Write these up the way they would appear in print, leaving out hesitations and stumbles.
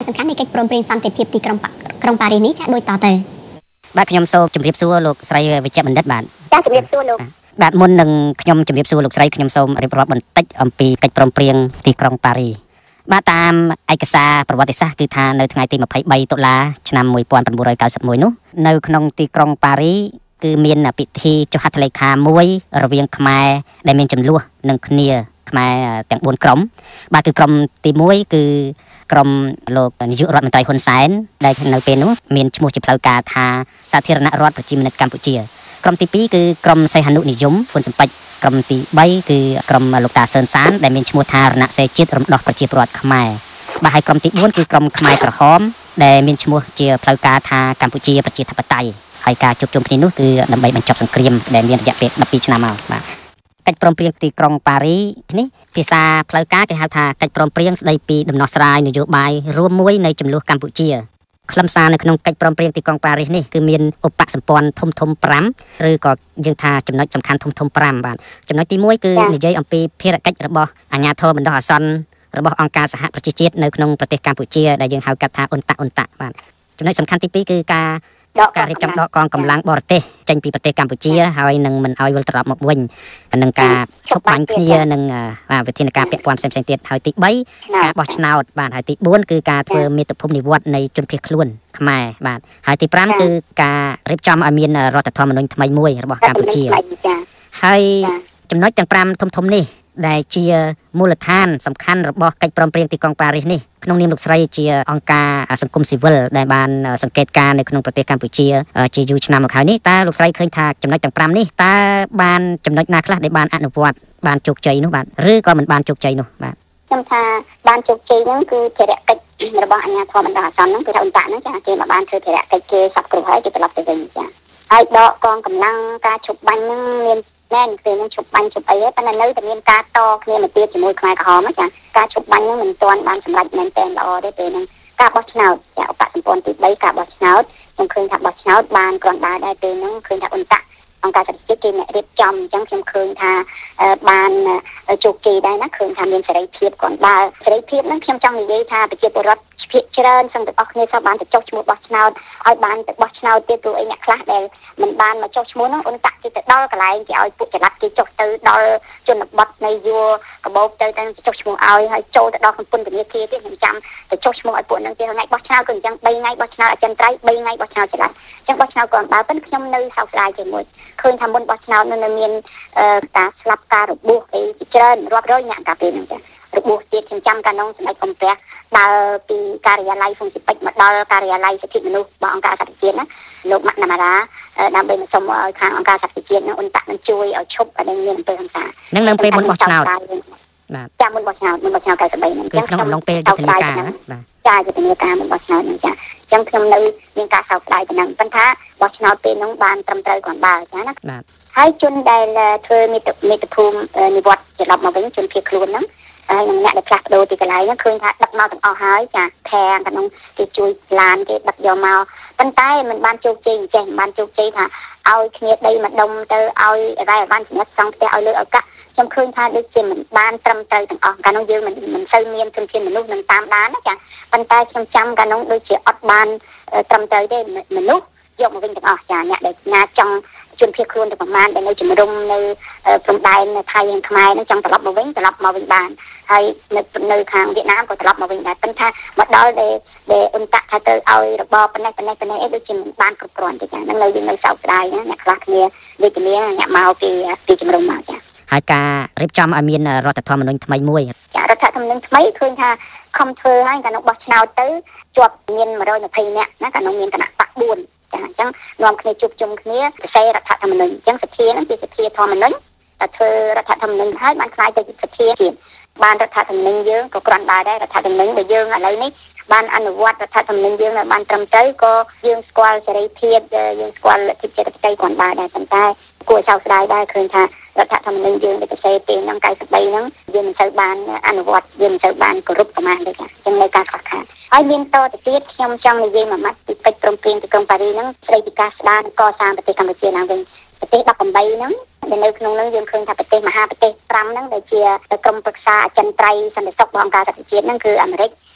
សំខាន់នៃកិច្ចព្រមព្រៀងសន្តិភាពទីក្រុងប៉ារីសនេះចាដូចតទៅបាទខ្ញុំសូមជម្រាបសួរលោកស្រីវិជ្ជបណ្ឌិតបាទចាជម្រាបសួរលោកបាទមុននឹងខ្ញុំជម្រាបសួរលោកស្រីខ្ញុំសូមរៀបរាប់បន្តិចអំពីកិច្ចព្រមព្រៀងទីក្រុងប៉ារីសបាទតាមឯកសារប្រវត្តិសាស្ត្រគឺថានៅថ្ងៃទី23តុលាឆ្នាំ1991នោះនៅក្នុងទីក្រុងប៉ារីសគឺមានពិធីចុះហត្ថលេខាមួយរវាងខ្មែរដែលមានចំនួននឹងគ្នាខ្មែរទាំង4ក្រុមបាទគឺក្រុមទី1គឺក្រុមលោកនាយករដ្ឋមន្ត្រីហ៊ុនសែនដែលនៅពេលនោះមានឈ្មោះជាផ្លូវការថាសាធារណរដ្ឋប្រជាមានិតកម្ពុជាក្រុមទី2គឺក្រុមសីហនុនិយមហ៊ុនសំពេចក្រុមទី3គឺក្រុមលោកតាសឿនសានដែលមានឈ្មោះថារណសិរ្សជាតិរំដោះប្រជាពលរដ្ឋខ្មែរបាទហើយក្រុមទី4គឺក្រុមខ្មែរក្រហមដែលមានឈ្មោះជាផ្លូវការថាកម្ពុជាប្រជាធិបតេយ្យហើយការជួបជុំគ្នានោះគឺដើម្បីបញ្ចប់សង្គ្រាមដែលមានរយៈពេល12ឆ្នាំមកបាទកិច្ចព្រមព្រៀងទីក្រុងប៉ារីសនេះភាសាផ្លូវការគេហៅថាកិច្ចព្រមព្រៀងស្តីពីដំណោះស្រាយនយោបាយរួមមួយនៃចំនួនកម្ពុជាខ្លឹមសារនៅក្នុងកិច្ចព្រមព្រៀងទីក្រុងប៉ារីសនេះគឺមានឧបសម្ព័ន្ធធំ5ឬក៏យើងថាចំណុចសំខាន់ធំ5បាទចំណុចទី1គឺនិយាយអំពីភារកិច្ចរបស់អាជ្ញាធរបណ្ដោះអាសន្នរបស់អង្គការសហប្រជាជាតិនៅក្នុងប្រទេសកម្ពុជាដែលយើងហៅកាត់ថាអ៊ុនតាបាទចំណុចសំខាន់ទី2គឺការរៀបចំដកកងកម្លាំងបរទេសចេញពីប្រទេសកម្ពុជាហើយនឹងមិនឲ្យវិលត្រឡប់មកវិញនឹងការឈប់បាញ់គ្នានឹងវិធានការពាក់ព័ន្ធផ្សេងៗទៀតហើយទី3ការបោះឆ្នោតបាទហើយទី4គឺការធ្វើមាតុភូមិនិវត្តនៃជនភៀសខ្លួនខ្មែរបាទហើយទី5គឺការរៀបចំឲ្យមានរដ្ឋធម្មនុញ្ញថ្មីមួយរបស់កម្ពុជាហើយចំណុចទាំង5ធំនេះដែលជាមូលដ្ឋានសំខាន់របស់កិច្ចព្រមព្រៀងទីក្រុងប៉ារីសនេះក្នុងនាមលោកស្រីជាអង្គការសង្គមស៊ីវិលដែលបានសង្កេតការណ៍នៅក្នុងប្រទេសកម្ពុជាជាយូរឆ្នាំមកហើយនេះតើលោកស្រីឃើញថាចំណុចទាំង5នេះតើបានចំណុចណាខ្លះដែលបានអនុវត្តបានជោគជ័យនោះបាទឬក៏មិនបានជោគជ័យនោះបាទខ្ញុំថាបានជោគជ័យហ្នឹងគឺភារកិច្ចរបស់អាជ្ញាធរបណ្ដោះអាសន្នហ្នឹងគឺថាអ៊ុនតាហ្នឹងចាគេមកបានធ្វើភារកិច្ចគេសັບគ្រប់ហើយគេត្រឡប់ទៅវិញចាហើយដកកងកម្លាំងការឈប់បាញ់ហ្នឹងមានតែគឺនឹងឈប់បាញ់ឈប់អីតែនៅតែមានការតគ្នាមកទៀតជាមួយខ្មែរក្រហមចាការឈប់បាញ់ហ្នឹងមិនទាន់បានសម្រេចមែនទែនល្អទេពេលហ្នឹងការបោះឆ្នោតចាឧបសម្ព័ន្ធទី3ការបោះឆ្នោតខ្ញុំឃើញថាបោះឆ្នោតបានគ្រាន់ដែរពេលហ្នឹងឃើញថាអ៊ុនតាអង្គការសហប្រជាជាតិគេអ្នករៀបចំអញ្ចឹងខ្ញុំឃើញថាបានជោគជ័យដែរណាឃើញថាមានសេរីភាពគ្រាន់ដែរសេរីភាពហ្នឹងខ្ញុំចង់និយាយថាប្រជាពលរដ្ឋភាគច្រើនសឹងទាំងអស់គ្នាសោះបានទៅចុះឈ្មោះបោះឆ្នោតឲ្យបានទៅបោះឆ្នោតទៀតព្រោះអីអ្នកខ្លះដែលមិនបានមកចុះឈ្មោះហ្នឹងអ៊ុនតាក់គេទៅដល់កន្លែងគេឲ្យពួកចល័តគេចុះទៅដល់ជនបទនៃយួរកបោបទៅចុះឈ្មោះឲ្យហើយចូលទៅដល់កំពន្ធនាគារទៀតខ្ញុំចាំទៅចុះឈ្មោះឲ្យពួកហ្នឹងទៀតថ្ងៃបោះឆ្នោតគឺអញ្ចឹង3ថ្ងៃបោះឆ្នោតអចិន្ត្រៃយ៍3ថ្ងៃបោះឆ្នោតចល័តអញ្ចឹងបោះឆ្នោតគាត់បើប៉ុន្តែខ្ញុំនៅសោកស្ដាយជាមួយឃើញថាមុនបោះឆ្នោតនៅមានការស្លាប់ការរបួសអីជាច្រើនរាប់រយអ្នកកាលពេលហ្នឹងចារបួសទៀតខ្ញុំចាំកាលនោះសម្ដេចកំពះដើរពីការិយាល័យហ្វុងស៊ីពេចមកដល់ការិយាល័យសិទ្ធិមនុស្សរបស់អង្គការសហប្រជាជាតិណាលោកម៉ាក់ណាម៉ារ៉ាដើម្បីមកសុំឲ្យខាងអង្គការសហប្រជាជាតិនោះអ៊ុនតាក់នឹងជួយឲ្យឈប់ឲ្យមានអំពើហិង្សានឹងពេលមុនបោះឆ្នោតបាទចាំមុនបោះឆ្នោត93ហ្នឹងគឺក្នុងអំឡុងពេលយុទ្ធនាការណាបាទចាយុទ្ធនាការមុនបោះឆ្នោតហ្នឹងចាអញ្ចឹងខ្ញុំនៅមានការសោកស្ដាយទៅហ្នឹងប៉ុន្តែបោះឆ្នោតពេលហ្នឹងបានត្រឹមត្រូវគ្រាន់បើចាណាបាទហើយជនដែលធ្វើមាតុភូមិនិវត្តត្រឡប់មកវិញជនភៀសខ្លួនហ្នឹងហើយនឹងអ្នកដែលផ្លាស់ប្ដូរទីកន្លែងហ្នឹងឃើញថាដឹកមកទាំងអស់ហើយចាខាងក្នុងគេជួយឡានគេដឹកយកមកប៉ុន្តែมันបានជោគជ័យចេះមិនបានជោគជ័យថាឲ្យគ្នាដីម្ដុំទៅឲ្យរ៉ៃអវ៉ាន់សម្រាប់សង់ផ្ទះឲ្យលើឲ្យកាក់ខ្ញុំឃើញថាដូចជាមិនបានត្រឹមត្រូវទាំងអស់កាលនោះយើងមិនសូវមានជំនាញមនុស្សនឹងតាមដានណាចាប៉ុន្តែខ្ញុំចាំកាលនោះដូចជាអត់បានត្រឹមត្រូវទេមនុស្សយកមកវិញទាំងអស់ចាអ្នកដែលណាចង់ជនភៀសខ្លួនទៅប្រមាណដែលនៅជំរុំនៅព្រំដែនថៃនិងខ្មែរនឹងចង់ត្រឡប់មកវិញបានហើយនៅខាងវៀតណាមក៏ត្រឡប់មកវិញដែរប៉ុន្តែមកដល់ដែលអ៊ុនតាក់ថាទៅឲ្យរបបប៉ុណ្ណេះអីដូចជាមិនបានគ្រប់គ្រាន់ទេចានឹងនៅយើងនៅសោកស្ដាយណាអ្នកខ្លះគ្នាវិជ្ជមានអ្នកមកពីជំរុំមកចាហើយការរៀបចំឲ្យមានរដ្ឋធម្មនុញ្ញថ្មីមួយចារដ្ឋធម្មនុញ្ញថ្មីឃើញថាខំធ្វើហើយកាលនោះបោះឆ្នោតទៅជាប់មាន120នាក់ណាកាលនោះមានគណៈបក4ចាអញ្ចឹងនាំគ្នាជួបជុំគ្នាសរសេររដ្ឋធម្មនុញ្ញអញ្ចឹងសភាហ្នឹងជាសភាធម្មនុញ្ញតែធ្វើរដ្ឋធម្មនុញ្ញហើយបានខ្លាយទៅជាសភាជាតិបានរដ្ឋធម្មនុញ្ញយើងក៏គ្រាន់ដែររដ្ឋធម្មនុញ្ញដែលយើងឥឡូវនេះបានអនុវត្តរដ្ឋធម្មនុញ្ញយើងបានត្រឹមត្រូវក៏យើងស្គាល់សេរីភាពយើងស្គាល់លទ្ធិជាតិបតេយ្យគ្រាន់ដែរប៉ុន្តែគួរសោកស្ដាយដែរឃើញថារដ្ឋធម្មនុញ្ញយើងដែលសរសេរពេលហ្នឹង93ហ្នឹងយើងមិនសូវបានអនុវត្តយើងមិនសូវបានគោរពប្រមាណទេចាអញ្ចឹងនៅការខ្វះខាតហើយមានតទៅទៀតខ្ញុំចង់និយាយមួយម៉ាត់ពីកិច្ចព្រមព្រៀងទីក្រុងប៉ារីសហ្នឹងស្ដីពីការស្ដារនិងកសាងប្រទេសកម្ពុជាឡើងវិញប្រទេស18ហ្នឹងដែលនៅក្នុងហ្នឹងយើងឃើញថាប្រទេសមហាប្រទេស5ហ្នឹងដែលជាក្រុមប្រឹក្សាអចិន្ត្រៃយ៍សន្តិសុខរបស់អង្គការសហប្រជាជាតិហ្នឹងគឺអាមេរិក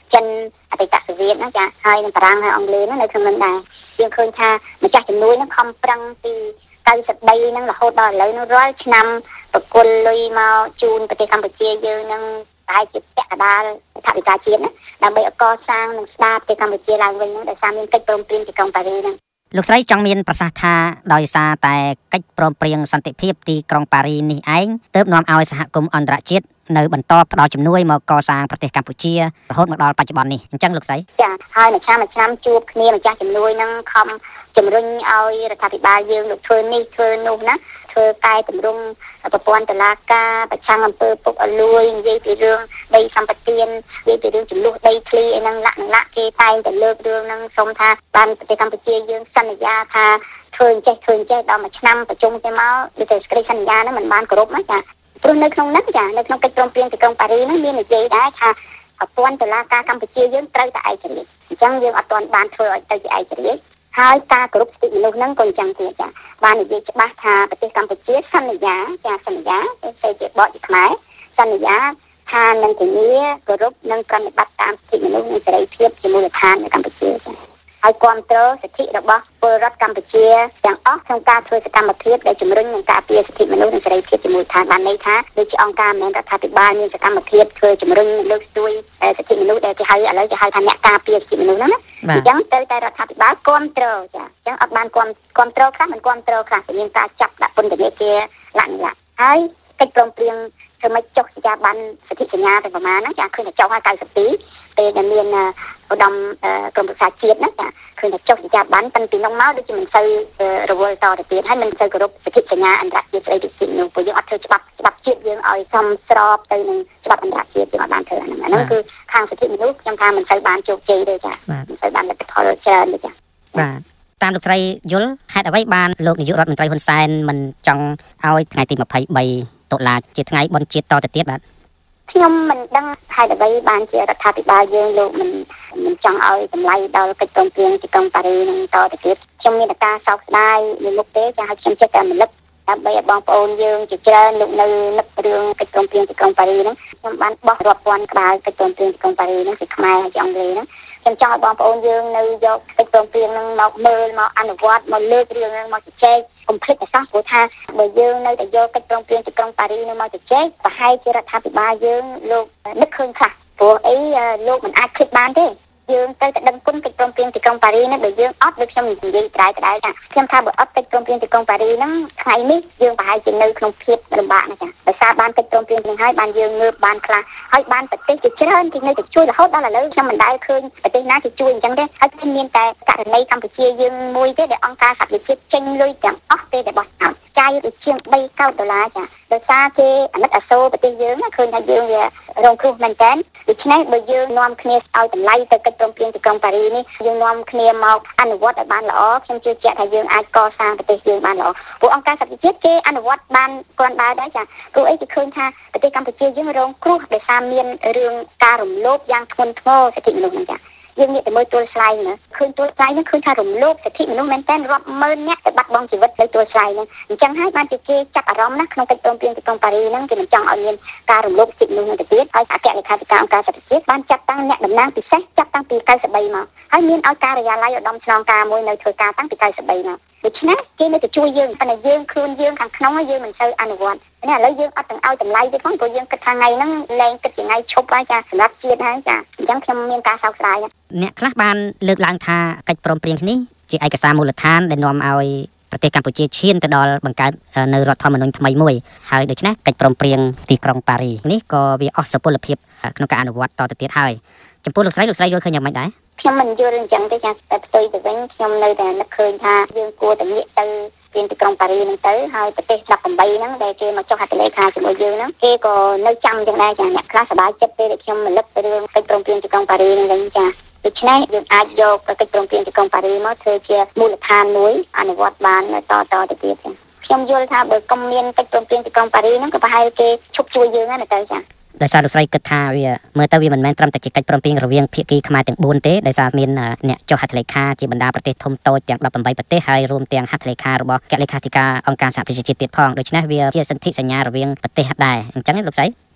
ចិនអតីតសូវៀតណាចាហើយនឹងបារាំងហើយអង់គ្លេសនៅក្នុងនោះដែរយើងឃើញថាម្ចាស់ជំនួយនឹងខំប្រឹងពី90ដីនឹងរហូតដល់ឥឡូវនោះរាល់ឆ្នាំប្រគល់លុយមកជូនប្រទេសកម្ពុជាយើងនឹងប្រហែលជាពាក់កណ្ដាលថវិកាជាតិណាដើម្បីកសាងនិងស្ដារប្រទេសកម្ពុជាឡើងវិញហ្នឹងដោយសារមានកិច្ចព្រមព្រៀងទីក្រុងប៉ារីសហ្នឹងលោកស្រីចង់មានប្រសាសន៍ថាដោយសារតែកិច្ចព្រមព្រៀងសន្តិភាពទីក្រុងប៉ារីសនេះឯងទើបនាំឲ្យសហគមន៍អន្តរជាតិនៅបន្តផ្ដល់ជំនួយមកកសាងប្រទេសកម្ពុជារហូតមកដល់បច្ចុប្បន្ននេះអញ្ចឹងលោកស្រីចាហើយមួយឆ្នាំជួបគ្នាម្ចាស់ជំនួយនឹងខំជំរុញឲ្យរដ្ឋាភិបាលយើងលោកធ្វើនេះធ្វើនោះណាធ្វើកែតម្រង់ប្រព័ន្ធតុលាការប្រឆាំងអំពើពុករលួយនិយាយពីរឿងដីសម្បត្តិនិយាយពីរឿងចំនួនដីធ្លីអីហ្នឹងលាក់គេតែងតែលើករឿងហ្នឹងសូមថាបានប្រទេសកម្ពុជាយើងសន្យាថាធ្វើអញ្ចេះដល់មួយឆ្នាំប្រជុំទៅមកដូចតែសេចក្តីសន្យាហ្នឹងមិនបានគោរពណាចាព្រោះនៅក្នុងហ្នឹងចានៅក្នុងកិច្ចព្រមព្រៀងទីក្រុងប៉ារីសហ្នឹងមាននិយាយដែរថាប្រព័ន្ធតុលាការកម្ពុជាយើងត្រូវតែឯករាជ្យអញ្ចឹងយើងអត់ទាន់បានធ្វើឲ្យទៅជាឯករាជ្យហើយការគោរពសិទ្ធិមនុស្សហ្នឹងក៏អញ្ចឹងទៀតចាបាននិយាយច្បាស់ថាប្រទេសកម្ពុជាសន្យាទៅជាបកជាខ្មែរសន្យាថានឹងធានាគោរពនិងប្រតិបត្តិតាមសិទ្ធិមនុស្សនិងសេរីភាពជាមូលដ្ឋាននៅកម្ពុជាចាហើយគ្រប់គ្រងសិទ្ធិរបស់ពលរដ្ឋកម្ពុជាទាំងអស់ក្នុងការធ្វើសកម្មភាពដែលជំរុញនិងការពារសិទ្ធិមនុស្សនិងសេរីភាពជាមូលដ្ឋានបានន័យថាដូចជាអង្គការមិនមែនរដ្ឋាភិបាលមានសកម្មភាពធ្វើជំរុញលើកស្ទួយសិទ្ធិមនុស្សដែលគេហៅឥឡូវគេហៅថាអ្នកការពារសិទ្ធិមនុស្សហ្នឹងណាអញ្ចឹងទៅតែរដ្ឋាភិបាលគ្រប់គ្រងចាអញ្ចឹងអត់បានគ្រប់គ្រងខ្លះមិនគ្រប់គ្រងខ្លះមានការចាប់ដាក់ពន្ធនាគារលក្ខណៈហើយកិច្ចព្រមព្រៀងធ្វើម៉េចចុះសញ្ញាប័ណ្ណសិទ្ធិសញ្ញាទៅប្រមាណហ្នឹងចាឃើញតែចុះហើយ92ពេលដែលមានឧត្តមក្រមប្រឹក្សាជាតិណាចាឃើញតែចុះសញ្ញាប័ណ្ណតាំងពីនោះមកដូចជាមិនសូវរវល់តទៅទៀតហើយមិនសូវគោរពសិទ្ធិសញ្ញាអន្តរជាតិស្ដីពីសិទ្ធិមនុស្សព្រោះយើងអត់ធ្វើច្បាប់ជាតិយើងឲ្យសមស្របទៅនឹងច្បាប់អន្តរជាតិយើងអត់បានធ្វើអាហ្នឹងគឺខាងសិទ្ធិមនុស្សខ្ញុំថាមិនសូវបានជោគជ័យទេចាមិនសូវបានលទ្ធផលច្រើនទេចាបាទតាមលោកស្រីយល់ហេតុអ្វីបានលោកនាយករដ្ឋមន្ត្រីហ៊ុនសែនមិនចង់ឲ្យថ្ងៃទី23តុលាជាថ្ងៃបុណ្យជាតិតទៅទៀតបាទខ្ញុំមិនដឹងហេតុអ្វីបានជារដ្ឋាភិបាលយើងលោកមិនចង់ឲ្យតម្លៃដល់កិច្ចព្រមព្រៀងទីក្រុងប៉ារីសនឹងតទៅទៀតខ្ញុំមានតែការសោកស្ដាយមួយមុខទេចាឲ្យខ្ញុំចិត្តតែរំលឹកដើម្បីឲ្យបងប្អូនយើងជាច្រើនលោកនៅនឹករឿងកិច្ចព្រមព្រៀងទីក្រុងប៉ារីសហ្នឹងខ្ញុំបានបោះរាប់ពាន់ក្បាលកិច្ចព្រមព្រៀងទីក្រុងប៉ារីសហ្នឹងពីខ្មែរហើយអង់គ្លេសហ្នឹងខ្ញុំចង់ឲ្យបងប្អូនយើងនៅយកកិច្ចព្រមព្រៀងហ្នឹងមកមើលមកអនុវត្តមកលើករឿងហ្នឹងមកជជែកកុំភ្លេចអសោះព្រោះថាបើយើងនៅតែយកកិច្ចព្រមព្រៀងទីក្រុងប៉ារីសហ្នឹងមកជជែកប្រហែលជារដ្ឋាភិបាលយើងលោកនឹកឃើញខ្លះព្រោះអីលោកមិនអាចភ្លេចបានទេយើងទៅតែដឹងគុណកិច្ចព្រមព្រៀងទីក្រុងប៉ារីសហ្នឹងបើយើងអត់ដូចខ្ញុំនិយាយត្រែកដែរចាខ្ញុំថាបើអត់កិច្ចព្រមព្រៀងទីក្រុងប៉ារីសហ្នឹងថ្ងៃនេះយើងប្រហែលជានៅក្នុងភាពលំបាកណាចាដោយសារបានកិច្ចព្រមព្រៀងនេះហើយបានយើងងើបបានខ្លះហើយបានប្រទេសជាច្រើនគេនៅតែជួយរហូតដល់ឥឡូវខ្ញុំមិនដែលឃើញប្រទេសណាគេជួយអញ្ចឹងទេហើយគឺមានតែករណីកម្ពុជាយើងមួយទេដែលអង្គការសហប្រជាជាតិចេញលុយទាំងអស់ទេដែលបោះឆ្នោតចាយទៅជាង$3 កោដុល្លារចាដោយសារគេអាណិតអាសូរប្រទេសយើងឃើញថាយើងវារងគ្រោះមែនតើដូច្នេះបើយើងនាំគ្នាឲ្យតម្លៃទៅកិច្ចព្រមព្រៀងទីក្រុងប៉ារីសនេះយើងនាំគ្នាមកអនុវត្តឲ្យបានល្អខ្ញុំជឿជាក់ថាយើងអាចកសាងប្រទេសយើងបានល្អព្រោះអង្គការសហប្រជាជាតិគេអនុវត្តបានគ្រាន់ដែរចាព្រោះអីគេឃើញថាប្រទេសកម្ពុជាយើងរងគ្រោះដោយសារមានរឿងការរំលោភយ៉ាងធ្ងន់ធ្ងរសិទ្ធិមនុស្សហ្នឹងចាយើងងាកទៅមើលទួលស្លែងណាឃើញទួលស្លែងហ្នឹងឃើញថារំលោភសិទ្ធិមនុស្សមែនតើរាប់ម៉ឺនអ្នកទៅបាត់បង់ជីវិតនៅទួលស្លែងហ្នឹងអញ្ចឹងហើយបានជាគេចាប់អារម្មណ៍ណាក្នុងកិច្ចព្រមព្រៀងទីក្រុងប៉ារីសហ្នឹងគេមិនចង់ឲ្យមានការរំលោភសិទ្ធិមនុស្សហ្នឹងទៅទៀតហើយអគ្គលេខាធិការអង្គការសហប្រជាជាតិបានចាត់តាំងអ្នកតំណាងពិសេសចាប់តាំងពី93មកហើយមានឲ្យការិយាល័យឧត្តមឆ្លងការមួយនៅធ្វើការតាំងពី93មកដូច្នេះគេនៅតែជួយយើងប៉ុន្តែយើងខ្លួនយើងខាងក្នុងយើងមិនសូវអនុវត្តនេះឥឡូវយើងអត់ទាំងឲ្យតម្លៃទេផងព្រោះយើងគិតថាថ្ងៃហ្នឹងលែងគិតជាថ្ងៃឈប់ហើយចាសម្រាប់ជាតិហើយចាអញ្ចឹងខ្ញុំមានការសោកស្ដាយអ្នកខ្លះបានលើកឡើងថាកិច្ចព្រមព្រៀងនេះជាឯកសារមូលដ្ឋានដែលនាំឲ្យប្រទេសកម្ពុជាឈានទៅដល់បង្កើតនៅរដ្ឋធម្មនុញ្ញថ្មីមួយហើយដូច្នេះកិច្ចព្រមព្រៀងទីក្រុងប៉ារីសនេះក៏វាអស់សុពលភាពក្នុងការអនុវត្តតទៅទៀតហើយចំពោះលោកស្រីយល់ឃើញយ៉ាងម៉េចដែរខ្ញុំមិនយល់អញ្ចឹងទេចាតែផ្ទុយទៅវិញខ្ញុំនៅតែនឹកឃើញថាយើងគួរតែងាកទៅពីទីក្រុងប៉ារីសហ្នឹងទៅហើយប្រទេស18ហ្នឹងដែលគេមកចុះហត្ថលេខាជាមួយយើងហ្នឹងគេក៏នៅចាំចឹងដែរចាអ្នកខ្លះសប្បាយចិត្តពេលដែលខ្ញុំរលឹកទៅរឿងកិច្ចព្រមព្រៀងទីក្រុងប៉ារីសហ្នឹងវិញចាដូច្នេះយើងអាចយកកិច្ចព្រមព្រៀងទីក្រុងប៉ារីសមកធ្វើជាមូលដ្ឋានមួយអនុវត្តបានតទៅទៀតចាខ្ញុំយល់ថាបើកុំមានកិច្ចព្រមព្រៀងទីក្រុងប៉ារីសហ្នឹងក៏ប្រហែលគេឈប់ជួយយើងណាទៅចាដោយសារលោកស្រីគិតថាវាមើលទៅវាមិនមែនត្រឹមតែជាកិច្ចព្រមព្រៀងរវាងភាគីខ្មែរទាំង4ទេដោយសារមានអ្នកចុះហត្ថលេខាជាបណ្ដាប្រទេសធំតូចទាំង18ប្រទេសហើយរួមទាំងហត្ថលេខារបស់អគ្គលេខាធិការអង្គការសហប្រជាជាតិទៀតផងដូច្នេះវាជាសន្ធិសញ្ញារវាងប្រទេសដែរអញ្ចឹងលោកស្រី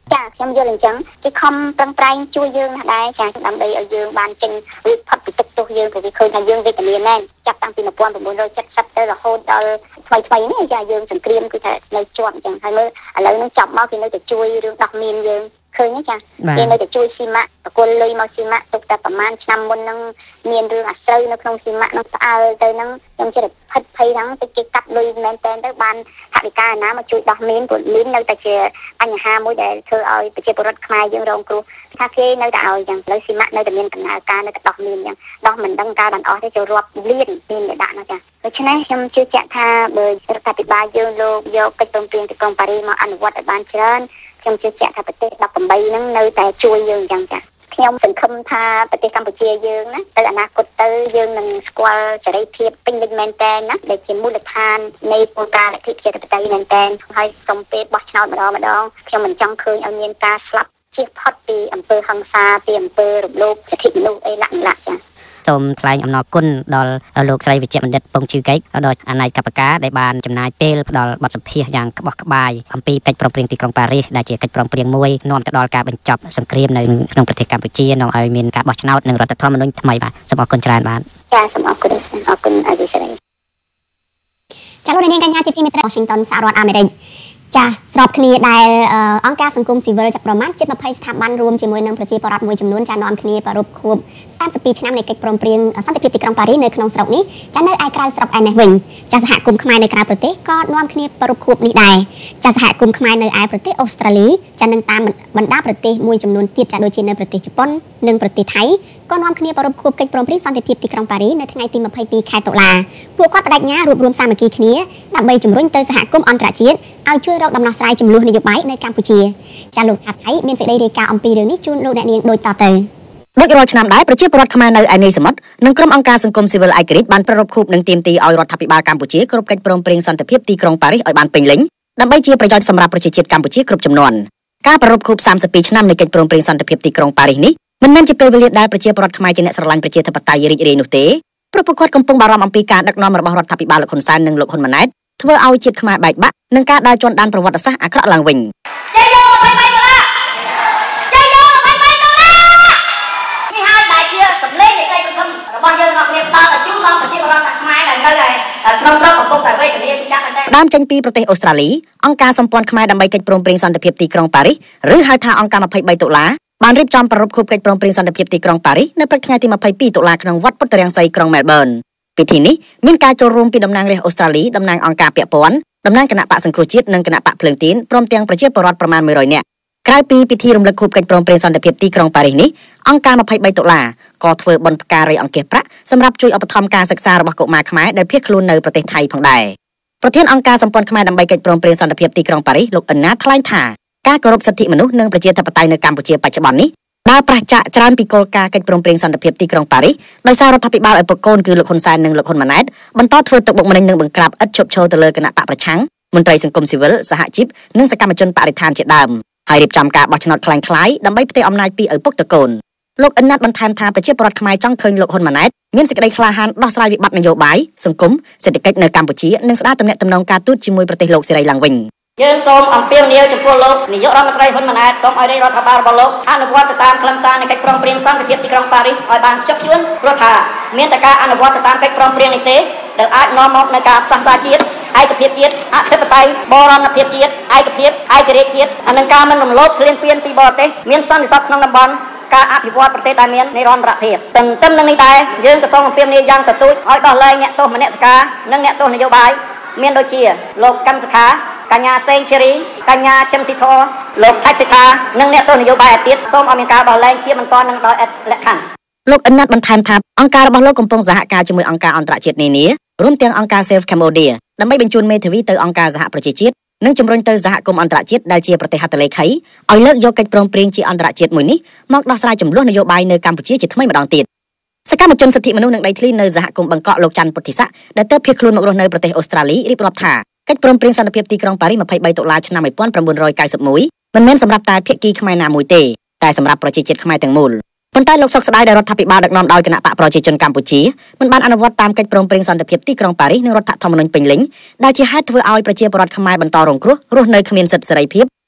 ចាខ្ញុំយល់អញ្ចឹងគេខំប្រឹងប្រែងជួយយើងណាស់ដែរចាដើម្បីឲ្យយើងបានចេញរួចផុតពីទុក្ខទោសយើងព្រោះវាឃើញថាយើងវេទនាណែនចាប់តាំងពី1970ទៅរហូតដល់ថ្មីនេះចាយើងសង្គ្រាមគឺថានៅជាប់អញ្ចឹងហើយមើលឥឡូវនឹងចាប់មកគេនៅតែជួយរឿងដោះមានយើងឃើញទេចាគេនៅតែជួយស៊ីម៉ាក់បកគលលុយមកស៊ីម៉ាក់ទុកតែប្រហែលឆ្នាំមុនហ្នឹងមានរឿងអាស្រូវនៅក្នុងស៊ីម៉ាក់ហ្នឹងស្អើទៅហ្នឹងខ្ញុំចិត្តផិតភ័យហ្នឹងតិចគេកាត់លុយមែនតើទៅបានថវិកាណាមកជួយដោះមានព្រោះមាននៅតែជាបញ្ហាមួយដែលធ្វើឲ្យប្រជាពលរដ្ឋខ្មែរយើងរងគ្រោះថាគេនៅតែឲ្យចឹងឥឡូវស៊ីម៉ាក់នៅតែមានដំណើរការនៅតែដោះមានចឹងដោះមិនដឹងការបានអស់ទេចូលរាប់លានមានតែដាក់នោះចាដូច្នេះខ្ញុំជឿជាក់ថាបើរដ្ឋាភិបាលយើងលោកយកកិច្ចព្រមព្រៀងទីក្រុងប៉ារីសមកអនុវត្តឲ្យបានច្រើនខ្ញុំជឿជាក់ថាប្រទេស18ហ្នឹងនៅតែជួយយើងអញ្ចឹងចាខ្ញុំសង្ឃឹមថាប្រទេសកម្ពុជាយើងណាទៅអនាគតទៅយើងនឹងស្គាល់សេរីភាពពេញលេញមែនតើណាដែលជាមូលដ្ឋាននៃគោលការណ៍លទ្ធិប្រជាធិបតេយ្យមែនតើហើយសូមពេលបោះឆ្នោតម្ដងខ្ញុំមិនចង់ឃើញឲ្យមានការស្លាប់ជៀសផុតពីអំពើហិង្សាពីអំពើរំលោភសិទ្ធិមនុស្សអីឡាក់ចាសូមថ្លែងអំណរគុណដល់លោកស្រីវិជ្ជបណ្ឌិតពងជឺកែកដល់អាណ័យកប្បការដែលបានចំណាយពេលផ្ដល់បទសម្ភាសន៍យ៉ាងក្បោះក្បាយអំពីកិច្ចព្រមព្រៀងទីក្រុងប៉ារីសដែលជាកិច្ចព្រមព្រៀងមួយនាំទៅដល់ការបញ្ចប់សង្គ្រាមនៅក្នុងប្រទេសកម្ពុជានាំឲ្យមានការបោះឆ្នោតនិងរដ្ឋធម្មនុញ្ញថ្មីបាទសូមអរគុណច្រើនបាទចាសូមអរគុណអរគុណអរគុណចាលោកនាងកញ្ញាជាទីមេត្រី Washington សហរដ្ឋអាមេរិកចាស្របគ្នាដែលអង្គការសង្គមស៊ីវិលប្រមាណជិត20ស្ថាប័នរួមជាមួយនឹងប្រជាពលរដ្ឋមួយចំនួនចានាំគ្នាប្រារព្ធខួប32ឆ្នាំនៃកិច្ចព្រមព្រៀងសន្តិភាពទីក្រុងប៉ារីសនៅក្នុងស្រុកនេះចានៅឯក្រៅស្រុកឯនេះវិញចាសហគមន៍ខ្មែរនៅក្រៅប្រទេសក៏នាំគ្នាប្រារព្ធខួបនេះដែរចាសហគមន៍ខ្មែរនៅឯប្រទេសអូស្ត្រាលីចានឹងតាមបណ្ដាប្រទេសមួយចំនួនទៀតចាដូចជានៅប្រទេសជប៉ុននិងប្រទេសថៃក៏នាំគ្នាប្រារព្ធខួបកិច្ចព្រមព្រៀងសន្តិភាពទីក្រុងប៉ារីសនៅថ្ងៃទី22ខែតុលាពួកគាត់បដិញ្ញារួបរวมសាមគ្គីគ្នាដើម្បីជំរុញទៅសហគមន៍អន្តរជាតិឲ្យជួយរកដំណោះស្រាយចំនួននយោបាយនៅកម្ពុជាចាលោកថាថៃមានសេចក្តីរាយការណ៍អំពីរឿងនេះជូនលោកអ្នកនាងដូចតទៅដូចរាល់ឆ្នាំដែរប្រជាពលរដ្ឋខ្មែរនៅឯនេសមុទ្រនិងក្រុមអង្គការសង្គមស៊ីវិលឯករាជ្យបានប្រារព្ធខួបនិងទាមទារឲ្យរដ្ឋាភិបាលកម្ពុជាគ្រប់កិច្ចព្រមព្រៀងសន្តិភាពទីក្រុងប៉ារីសឲ្យបានពេញលេញដើម្បីជាប្រយោជន៍សម្រាប់ប្រជាជាតិកម្ពុជាគ្រប់ចំនួនការប្រារព្ធខួប32ឆ្នាំនៃកិច្ចព្រមព្រៀងសន្តិភាពទីក្រុងប៉ារីសនេះមិនមែនជាពេលវេលាដែលប្រជាពលរដ្ឋខ្មែរជាអ្នកស្រឡាញ់ប្រជាធិបតេយ្យរីករាយនោះទេព្រោះពួកគាត់កំពុងបារម្ភអំពីការដឹកនាំរបស់រដ្ឋាភិបាលលោកហ៊ុនសែននិងលោកហ៊ុនម៉ាណែតធ្វើឲ្យជាតិខ្មែរបែកបាក់និងការដើរជាន់ដានប្រវត្តិសាស្ត្រអាក្រក់ឡើងវិញចេញយក23ដុល្លារចេញយក23ដុល្លារនេះហើយដែលជាសម្លេងនៃក្តីសង្ឃឹមរបស់យើងទាំងអស់គ្នាផ្ដល់ឲ្យជូនដល់ប្រជាពលរដ្ឋខ្មែរដែលនៅក្នុងស្រុកកំពុងតែវេទនាជាចាំមែនទេដើមចេញពីប្រទេសអូស្ត្រាលីអង្គការសម្ព័ន្ធខ្មែរដើម្បីកិច្ចព្រមព្រៀងសន្តិភាពទីក្រុងប៉ារីសឬហៅថាអង្គការ23តុលាបានរៀបចំប្រារព្ធខួបកិច្ចព្រមព្រៀងសន្តិភាពទីក្រុងប៉ារីសនៅព្រឹកថ្ងៃទី22តុលាក្នុងវត្តពុទ្ធរាំងសីក្រុងមែលប៊នពិធីនេះមានការចូលរួមពីតំណាងរាស្ត្រអូស្ត្រាលីតំណាងអង្គការពាក់ព័ន្ធតំណាងគណៈបកសង្គ្រោះជាតិនិងគណៈបកភ្លើងទៀនព្រមទាំងប្រជាពលរដ្ឋប្រមាណ100នាក់ក្រៅពីពិធីរំលឹកខួបកិច្ចព្រមព្រៀងសន្តិភាពទីក្រុងប៉ារីសនេះអង្គការ23តុលាក៏ធ្វើបុណ្យផ្កាយអង្គាសប្រាក់សម្រាប់ជួយឧបត្ថម្ភការសិក្សារបស់កុមារខ្មែរដែលភៀសខ្លួននៅប្រទេសថៃផងដែរប្រធានអង្គការសម្ព័ន្ធខ្មែរដើម្បីកិច្ចព្រមព្រៀងសន្តិភាពទីក្រុងប៉ារីសលោកអិនណាថ្លែងថាការគោរពសិទ្ធិមនុស្សនិងប្រជាធិបតេយ្យនៅកម្ពុជាបច្ចុប្បន្ននេះដើរប្រឆាចច្រើនពីគោលការណ៍កិច្ចព្រមព្រៀងសន្តិភាពទីក្រុងប៉ារីសដោយសាររដ្ឋាភិបាលឪពុកកូនគឺលោកហ៊ុនសែននិងលោកហ៊ុនម៉ាណែតបន្តធ្វើទុកបុកម្នេញនិងបង្ក្រាបឥតឈប់ឈរទៅលើគណៈបកប្រឆាំងមន្ត្រីសង្គមស៊ីវិលសហជីពនិងសកម្មជនបរិស្ថានជាដើមហើយរៀបចំការបោះឆ្នោតคล้ายៗដើម្បីផ្ទេរអំណាចពីឪពុកទៅកូនលោកអិនណាតបន្ថែមថាប្រជាពលរដ្ឋខ្មែរចង់ឃើញលោកហ៊ុនម៉ាណែតមានសេចក្តីក្លាហានដោះស្រាយវិបត្តិនយោបាយសង្គមសេដ្ឋកិច្ចនៅកម្ពុជានិងស្ដារទំនាក់ទំនងការទូតជាមួយប្រទេសលោកសេរីឡើងវិញយើងសូមអំពាវនាវចំពោះលោកនាយករដ្ឋមន្ត្រីហ៊ុនម៉ាណែតសូមឲ្យរដ្ឋាភិបាលរបស់លោកអនុវត្តទៅតាមខ្លឹមសារនៃកិច្ចព្រមព្រៀងសន្តិភាពទីក្រុងប៉ារីសឲ្យបានខ្ជាប់ខ្ជួនព្រោះថាមានតែការអនុវត្តទៅតាមកិច្ចព្រមព្រៀងនេះទេដែលអាចនាំមកនូវការផ្សះផ្សាជាតិឯកភាពជាតិអធិបតេយ្យបរណភាពជាតិឯកភាពឯករាជ្យជាតិនិងការមិនរំលោភឃ្លានពានពីបរទេសមានសន្តិសុខក្នុងតំបន់ការអភិវឌ្ឍប្រទេសដែលមាននិរន្តរភាពទន្ទឹមនឹងនេះដែរយើងក៏សូមអំពាវនាវយ៉ាងទទូចឲ្យដោះលែងអ្នកទោសមនសិការនិងអ្នកទោសនយោបាយមានដូចជាលោកកឹមសុខាកញ្ញាសេងជេរីកញ្ញាឈឹមស៊ីធលោកថៃសិកានិងអ្នកទស្សនយោបាយឯទៀតសូមឲ្យមានការដោះលែងជាបន្តនិងដោយឥតលក្ខខណ្ឌលោកអិនណាតបន្ថែមថាអង្គការរបស់លោកកំពុងសហការជាមួយអង្គការអន្តរជាតិនានារួមទាំងអង្គការ Save Cambodia ដើម្បីបញ្ជូនមេធាវីទៅអង្គការសហប្រជាជាតិនិងជំរុញទៅសហគមន៍អន្តរជាតិដែលជាប្រទេសហត្ថលេខីឲ្យលើកយកកិច្ចព្រមព្រៀងជាអន្តរជាតិមួយនេះមកដោះស្រាយចំនួននយោបាយនៅកម្ពុជាជាថ្មីម្ដងទៀតសកម្មជនសិទ្ធិមនុស្សនិងដីធ្លីនៅសហគមន៍បង្កក់លោកច័ន្ទពុទ្ធិស័កដែលទៅភៀសខ្លួនមករស់នៅប្រទេសអូស្ត្រាលីរៀបរាប់ថាកិច្ចព្រមព្រៀងសន្តិភាពទីក្រុងប៉ារីស23តុលាឆ្នាំ1991មិនមែនសម្រាប់តែភាគីខ្មែរណាមួយទេតែសម្រាប់ប្រជាជាតិខ្មែរទាំងមូលប៉ុន្តែលោកសុកស្ដាយដែលរដ្ឋាភិបាលដឹកនាំដោយគណៈបកប្រជាជនកម្ពុជាមិនបានអនុវត្តតាមកិច្ចព្រមព្រៀងសន្តិភាពទីក្រុងប៉ារីសនិងរដ្ឋធម្មនុញ្ញពេញលេញដែលជាហេតុធ្វើឲ្យប្រជាពលរដ្ឋខ្មែរបន្តរងគ្រោះរស់នៅគ្មានសិទ្ធិសេរីភាព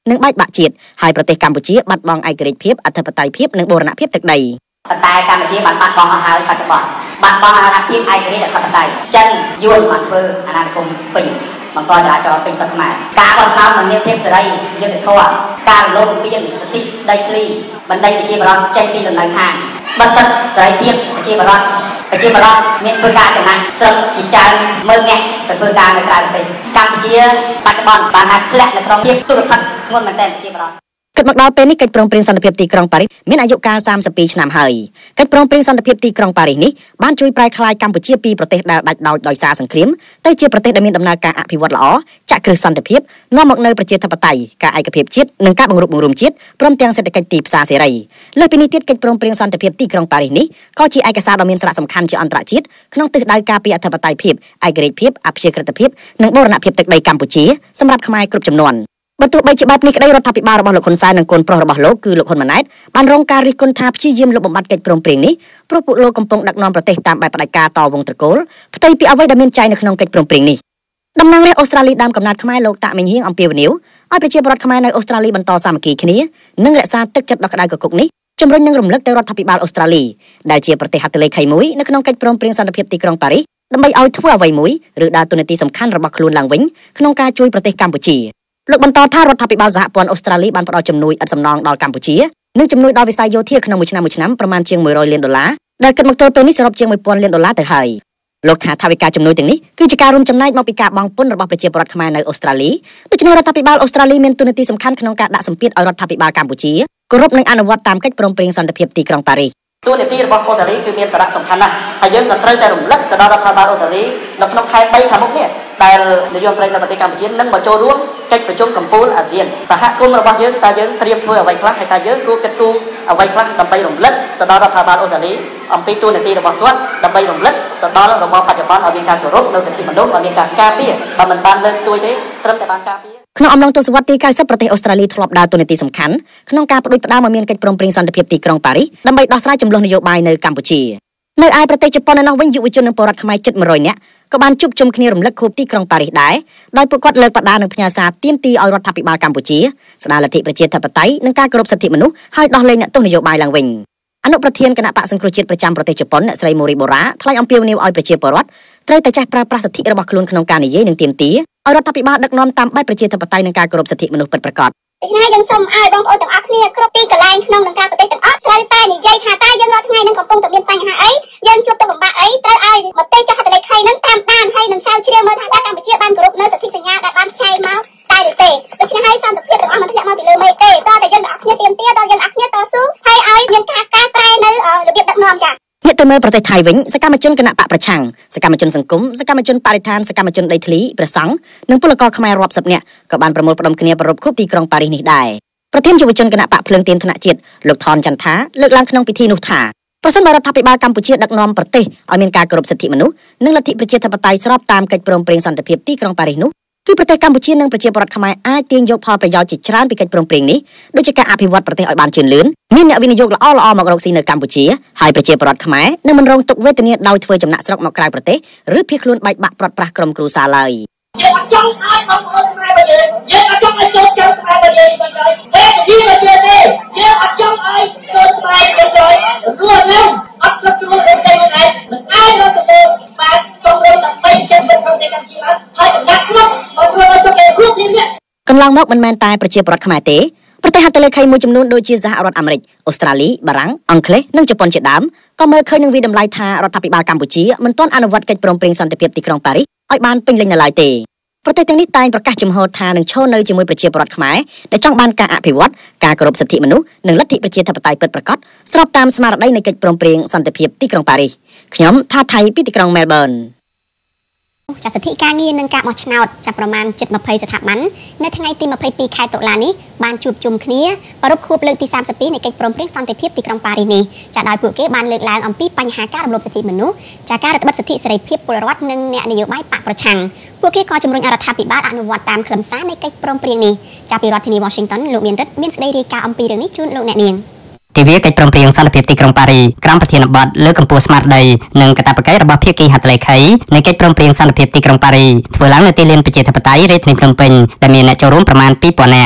និងបែកបាក់ជាតិហើយប្រទេសកម្ពុជាបាត់បង់ឯករាជ្យភាពអធិបតេយ្យភាពនិងបូរណភាពទឹកដីប៉ុន្តែកម្ពុជាបានបាត់បង់អស់ហើយបច្ចុប្បន្នបាត់បង់អាណាភាពឯករាជ្យអធិបតេយ្យចិនយួនបានធ្វើអាណានិគមពេញបង្កចរាចរណ៍ពេញសឹកខ្មែរការបោះឆ្នោតមិនមានភាពសេរីយុត្តិធម៌ការរំលោភបំពានសិទ្ធិដីធ្លីបណ្ដេញប្រជាពលរដ្ឋចេញពីលំនៅឋានបិទសិទ្ធិសេរីភាពប្រជាពលរដ្ឋមានធ្វើការចំណាយស្រឹងជាច្រើនមើលអ្នកទៅធ្វើការនៅក្រៅប្រទេសកម្ពុជាបច្ចុប្បន្នបានហាក់ធ្លាក់នៅក្នុងភាពទុរភិក្សធ្ងន់មែនទែនប្រជាពលរដ្ឋគិតមកដល់ពេលនេះកិច្ចព្រមព្រៀងសន្តិភាពទីក្រុងប៉ារីសមានអាយុកាល32ឆ្នាំហើយកិច្ចព្រមព្រៀងសន្តិភាពទីក្រុងប៉ារីសនេះបានជួយប្រែក្លាយកម្ពុជាពីប្រទេសដែលដាច់ដោយដោយសារសង្គ្រាមទៅជាប្រទេសដែលមានដំណើរការអភិវឌ្ឍល្អចាក់គ្រឹះសន្តិភាពនាំមកនូវប្រជាធិបតេយ្យការឯកភាពជាតិនិងការបង្រួបបង្រួមជាតិព្រមទាំងសេដ្ឋកិច្ចទីផ្សារសេរីលើសពីនេះទៀតកិច្ចព្រមព្រៀងសន្តិភាពទីក្រុងប៉ារីសនេះក៏ជាឯកសារដ៏មានសារៈសំខាន់ជាអន្តរជាតិក្នុងទិសដៅការពារអធិបតេយ្យភាពឯករាជ្យភាពអព្យាក្រឹតភាពនិងបូរណភាពទឹកដីកម្ពុជាសម្រាប់ខ្មែរគ្រប់ចំនួនបើទោះបីជាបែបនេះក្តីរដ្ឋាភិបាលរបស់លោកហ៊ុនសែននិងកូនប្រុសរបស់លោកគឺលោកហ៊ុនម៉ាណែតបានរងការរិះគន់ថាព្យាយាមលុបបំបាត់កិច្ចព្រមព្រៀងនេះព្រោះពួកលោកកំពុងដឹកនាំប្រទេសតាមបែបផ្ដាច់ការតវងត្រកូលផ្ទុយពីអ្វីដែលមានចែងនៅក្នុងកិច្ចព្រមព្រៀងនេះតំណាងរាស្ត្រអូស្ត្រាលីដើមកំណើតខ្មែរលោកតាក់មីងហៀងអំពាវនាវឲ្យប្រជាពលរដ្ឋខ្មែរនៅអូស្ត្រាលីបន្តសាមគ្គីគ្នានិងរក្សាទឹកចិត្តដ៏ក្តៅគគុកនេះជំរុញនិងរំលឹកទៅរដ្ឋាភិបាលអូស្ត្រាលីដែលជាប្រទេសហត្ថលេខីមួយនៅក្នុងកិច្ចព្រមព្រៀងសន្តិភាពទីក្រុងប៉ារីសដើម្បីឲ្យធ្វើអ្វីមួយឬដើរតួនាទីសំខាន់របស់ខ្លួនឡើងវិញក្នុងការជួយប្រទេសកម្ពុជាលោកបន្តថារដ្ឋាភិបាលសហព័ន្ធអូស្ត្រាលីបានផ្តល់ជំនួយឥតសំណងដល់កម្ពុជានិងជំនួយដល់វិស័យយោធាក្នុងមួយឆ្នាំប្រមាណជាង$100 លានដែលគិតមកទល់ពេលនេះសរុបជាង$1000 លានទៅហើយលោកថាថវិកាជំនួយទាំងនេះគឺជាការរួមចំណែកមកពីការបង់ពន្ធរបស់ប្រជាពលរដ្ឋខ្មែរនៅអូស្ត្រាលីដូច្នេះរដ្ឋាភិបាលអូស្ត្រាលីមានតួនាទីសំខាន់ក្នុងការដាក់សម្ពាធឲ្យរដ្ឋាភិបាលកម្ពុជាគោរពនិងអនុវត្តតាមកិច្ចព្រមព្រៀងសន្តិភាពទីក្រុងប៉ារីសតួនាទីរបស់អូស្ត្រាលីគឺមានសារៈសំខាន់ណាស់ហើយយើងក៏ត្រូវតែរំលឹកទៅដល់រដ្ឋាភិបាលអូស្ត្រាលីនៅក្នុងខែ3ខាងមុខនេះដែលនាយករដ្ឋមន្ត្រីនៃប្រទេសកម្ពុជានឹងមកចូលរួមកិច្ចប្រជុំកំពូលអាស៊ានសហគមន៍របស់យើងតើយើងត្រៀមធ្វើអ្វីខ្លះហើយតើយើងគួរគិតគូរអ្វីខ្លះដើម្បីរំលឹកទៅដល់រដ្ឋាភិបាលអូស្ត្រាលីអំពីតួនាទីរបស់គាត់ដើម្បីរំលឹកទៅដល់របបបច្ចុប្បន្នឲ្យមានការគោរពនៅសិទ្ធិមនុស្សឲ្យមានការការពារបើមិនបានលើកស្ទួយទេត្រឹមតែបានការពារក្នុងអំឡុងទសវត្សរ៍ទី90ប្រទេសអូស្ត្រាលីធ្លាប់ដើរតួនាទីសំខាន់ក្នុងការផ្ដួចផ្ដើមឲ្យមានកិច្ចព្រមព្រៀងសន្តិភាពទីក្រុងប៉ារីសដើម្បីដោះស្រាយចំនួននយោបាយនៅកម្ពុជានៅឯប្រទេសជប៉ុនឯណោះវិញយុវជននិងពលរដ្ឋខ្មែរជិត100នាក់ក៏បានជួបជុំគ្នារំលឹកខួបទីក្រុងប៉ារីសដែរដោយពួកគាត់លើកបដានិងផ្ញើសារទាមទារឲ្យរដ្ឋាភិបាលកម្ពុជាស្ដារលទ្ធិប្រជាធិបតេយ្យនិងការគោរពសិទ្ធិមនុស្សហើយដោះលែងអ្នកទោសនយោបាយឡើងវិញអនុប្រធានគណៈបកសង្គ្រោះជាតិប្រចាំប្រទេសជប៉ុនអ្នកស្រីម៉ូរីបូរ៉ាថ្លែងអំពាវនាវឲ្យប្រជាពលរដ្ឋត្រូវតែចេះប្រើប្រាស់សិទ្ធិរបស់ខ្លួនក្នុងការនិយាយនិងទាមទារឲ្យរដ្ឋាភិបាលដឹកនាំតាមបែបប្រជាធិបតេយ្យនិងការគោរពសិទ្ធិមនុស្សពិតប្រាកដដូច្នេះយើងសូមឲ្យបងប្អូនទាំងអស់គ្នាគ្រប់ទីកន្លែងក្នុងនិងក្រៅប្រទេសទាំងអស់ត្រូវតែនិយាយថាតើយើងរាល់ថ្ងៃនឹងកំពុងតែមានបញ្ហាអីយើងជួបទុក្ខលំបាកអីត្រូវឲ្យមតិចុះហត្ថលេខីនឹងតាមដានហើយនឹងស្រាវជ្រាវមើលថាតើកម្ពុជាបានគោរពនៅសិទ្ធិសញ្ញាដែលបានចែងមកតែឬទេដូច្នេះហើយសន្តិភាពទាំងអស់មិនធ្លាក់មកពីលើមេឃទេតើតែយើងទាំងអស់គ្នាទាមទារតើយើងទាំងអស់គ្នាតស៊ូហើយឲ្យមានការកែប្រែនៅរបៀបដឹកនាំចា៎ងាកទៅមើលប្រទេសថៃវិញសកម្មជនគណៈបកប្រឆាំងសកម្មជនសង្គមសកម្មជនបរិស្ថានសកម្មជនដីធ្លីព្រះសង្ឃនិងពលករខ្មែររាប់សិបនាក់ក៏បានប្រមូលផ្ដុំគ្នាប្រារព្ធខួបទីក្រុងប៉ារីសនេះដែរប្រធានយុវជនគណៈបកភ្លើងទៀនថ្នាក់ជាតិលោកថនចន្ទថាលើកឡើងក្នុងពិធីនោះថាប្រសិនបើរដ្ឋាភិបាលកម្ពុជាដឹកនាំប្រទេសឲ្យមានការគោរពសិទ្ធិមនុស្សនិងលទ្ធិប្រជាធិបតេយ្យស្របតាមកិច្ចព្រមព្រៀងសន្តិភាពទីក្រុងប៉ារីសនោះគឺប្រទេសកម្ពុជានិងប្រជាពលរដ្ឋខ្មែរអាចទាញយកផលប្រយោជន៍ជាច្រើនពីកិច្ចព្រមព្រៀងនេះដូចជាការអភិវឌ្ឍប្រទេសឲ្យបានជឿនលឿនមានអ្នកវិនិយោគល្អៗមករកស៊ីនៅកម្ពុជាហើយប្រជាពលរដ្ឋខ្មែរនឹងមិនរងទុក្ខវេទនាដោយធ្វើចំណាក់ស្រុកមកក្រៅប្រទេសឬភៀសខ្លួនបែកបាក់ព្រាត់ប្រាសក្រុមគ្រួសារឡើយយើងអត់ចង់ឲ្យបងប្អូនខ្មែររបស់យើងអត់ចង់ឲ្យចូលចូលខ្មែររបស់យើងគាត់ហើយតែនិយាយទៅទេយើងអត់ចង់ឲ្យកូនខ្មែររបស់យើងរស់នៅអត់ស្រុកស្រួលដូចតែខ្លួនឯងមិនអាចរកទទួលបានសំរុំដើម្បីចិត្តវិប្រទេសកម្ពុជាបានហើយចំណាក់ស្រុកមករស់នៅស្រុកឯគ្រប់នេះកន្លងមកមិនមែនតែប្រជាពលរដ្ឋខ្មែរទេប្រទេសហត្ថលេខីមួយចំនួនដូចជាសហរដ្ឋអាមេរិកអូស្ត្រាលីបារាំងអង់គ្លេសនិងជប៉ុនជាដើមក៏មើលឃើញនឹងវិតម្លៃថារដ្ឋាភិបាលកម្ពុជាមិនទាន់អនុវត្តកិច្ចព្រមព្រៀងសន្តិភាពទីក្រុងប៉ារីសឲ្យបានពេញលេញនៅឡើយទេប្រទេសទាំងនេះតែងប្រកាសជំហរថានឹងឈរនៅជាមួយប្រជាពលរដ្ឋខ្មែរដែលចង់បានការអភិវឌ្ឍការគោរពសិទ្ធិមនុស្សនិងលទ្ធិប្រជាធិបតេយ្យពិតប្រាកដស្របតាមស្មារតីនៃកិច្ចព្រមព្រៀងសន្តិភាពទីក្រុងប៉ារីសខ្ញុំថាថៃពីទីក្រុងមែលប៊នចាសិទ្ធិការងារនិងការបោះឆ្នោតចាប់ប្រមាណ720ស្ថាប័ននៅថ្ងៃទី22ខែតុលានេះបានជួបជុំគ្នាប្រារព្ធខួបលើកទី32នៃកិច្ចព្រមព្រៀងសន្តិភាពទីក្រុងប៉ារីសនេះចាដោយពួកគេបានលើកឡើងអំពីបញ្ហាការរំលោភសិទ្ធិមនុស្សចាការរឹតបន្តឹងសិទ្ធិសេរីភាពពលរដ្ឋនិងអ្នកនយោបាយបកប្រឆាំងពួកគេក៏ជំរុញរដ្ឋាភិបាលអនុវត្តតាមខ្លឹមសារនៃកិច្ចព្រមព្រៀងនេះចាប់ពីរដ្ឋធានី Washington លោកមានរិទ្ធមានសេចក្តីរាយការណ៍អំពីរឿងនេះជូនលោកអ្នកនាងទិវាកិច្ចព្រមព្រៀងសន្តិភាពទីក្រុងប៉ារីសក្រោមប្រធានបទលើកកម្ពស់ស្មារតីនិងកាតព្វកិច្ចរបស់ភាគីហត្ថលេខីនៃកិច្ចព្រមព្រៀងសន្តិភាពទីក្រុងប៉ារីសធ្វើឡើងនៅទីលានប្រជាធិបតេយ្យរាជធានីភ្នំពេញដែលមានអ្នកចូលរួមប្រមាណ 2000 នាក់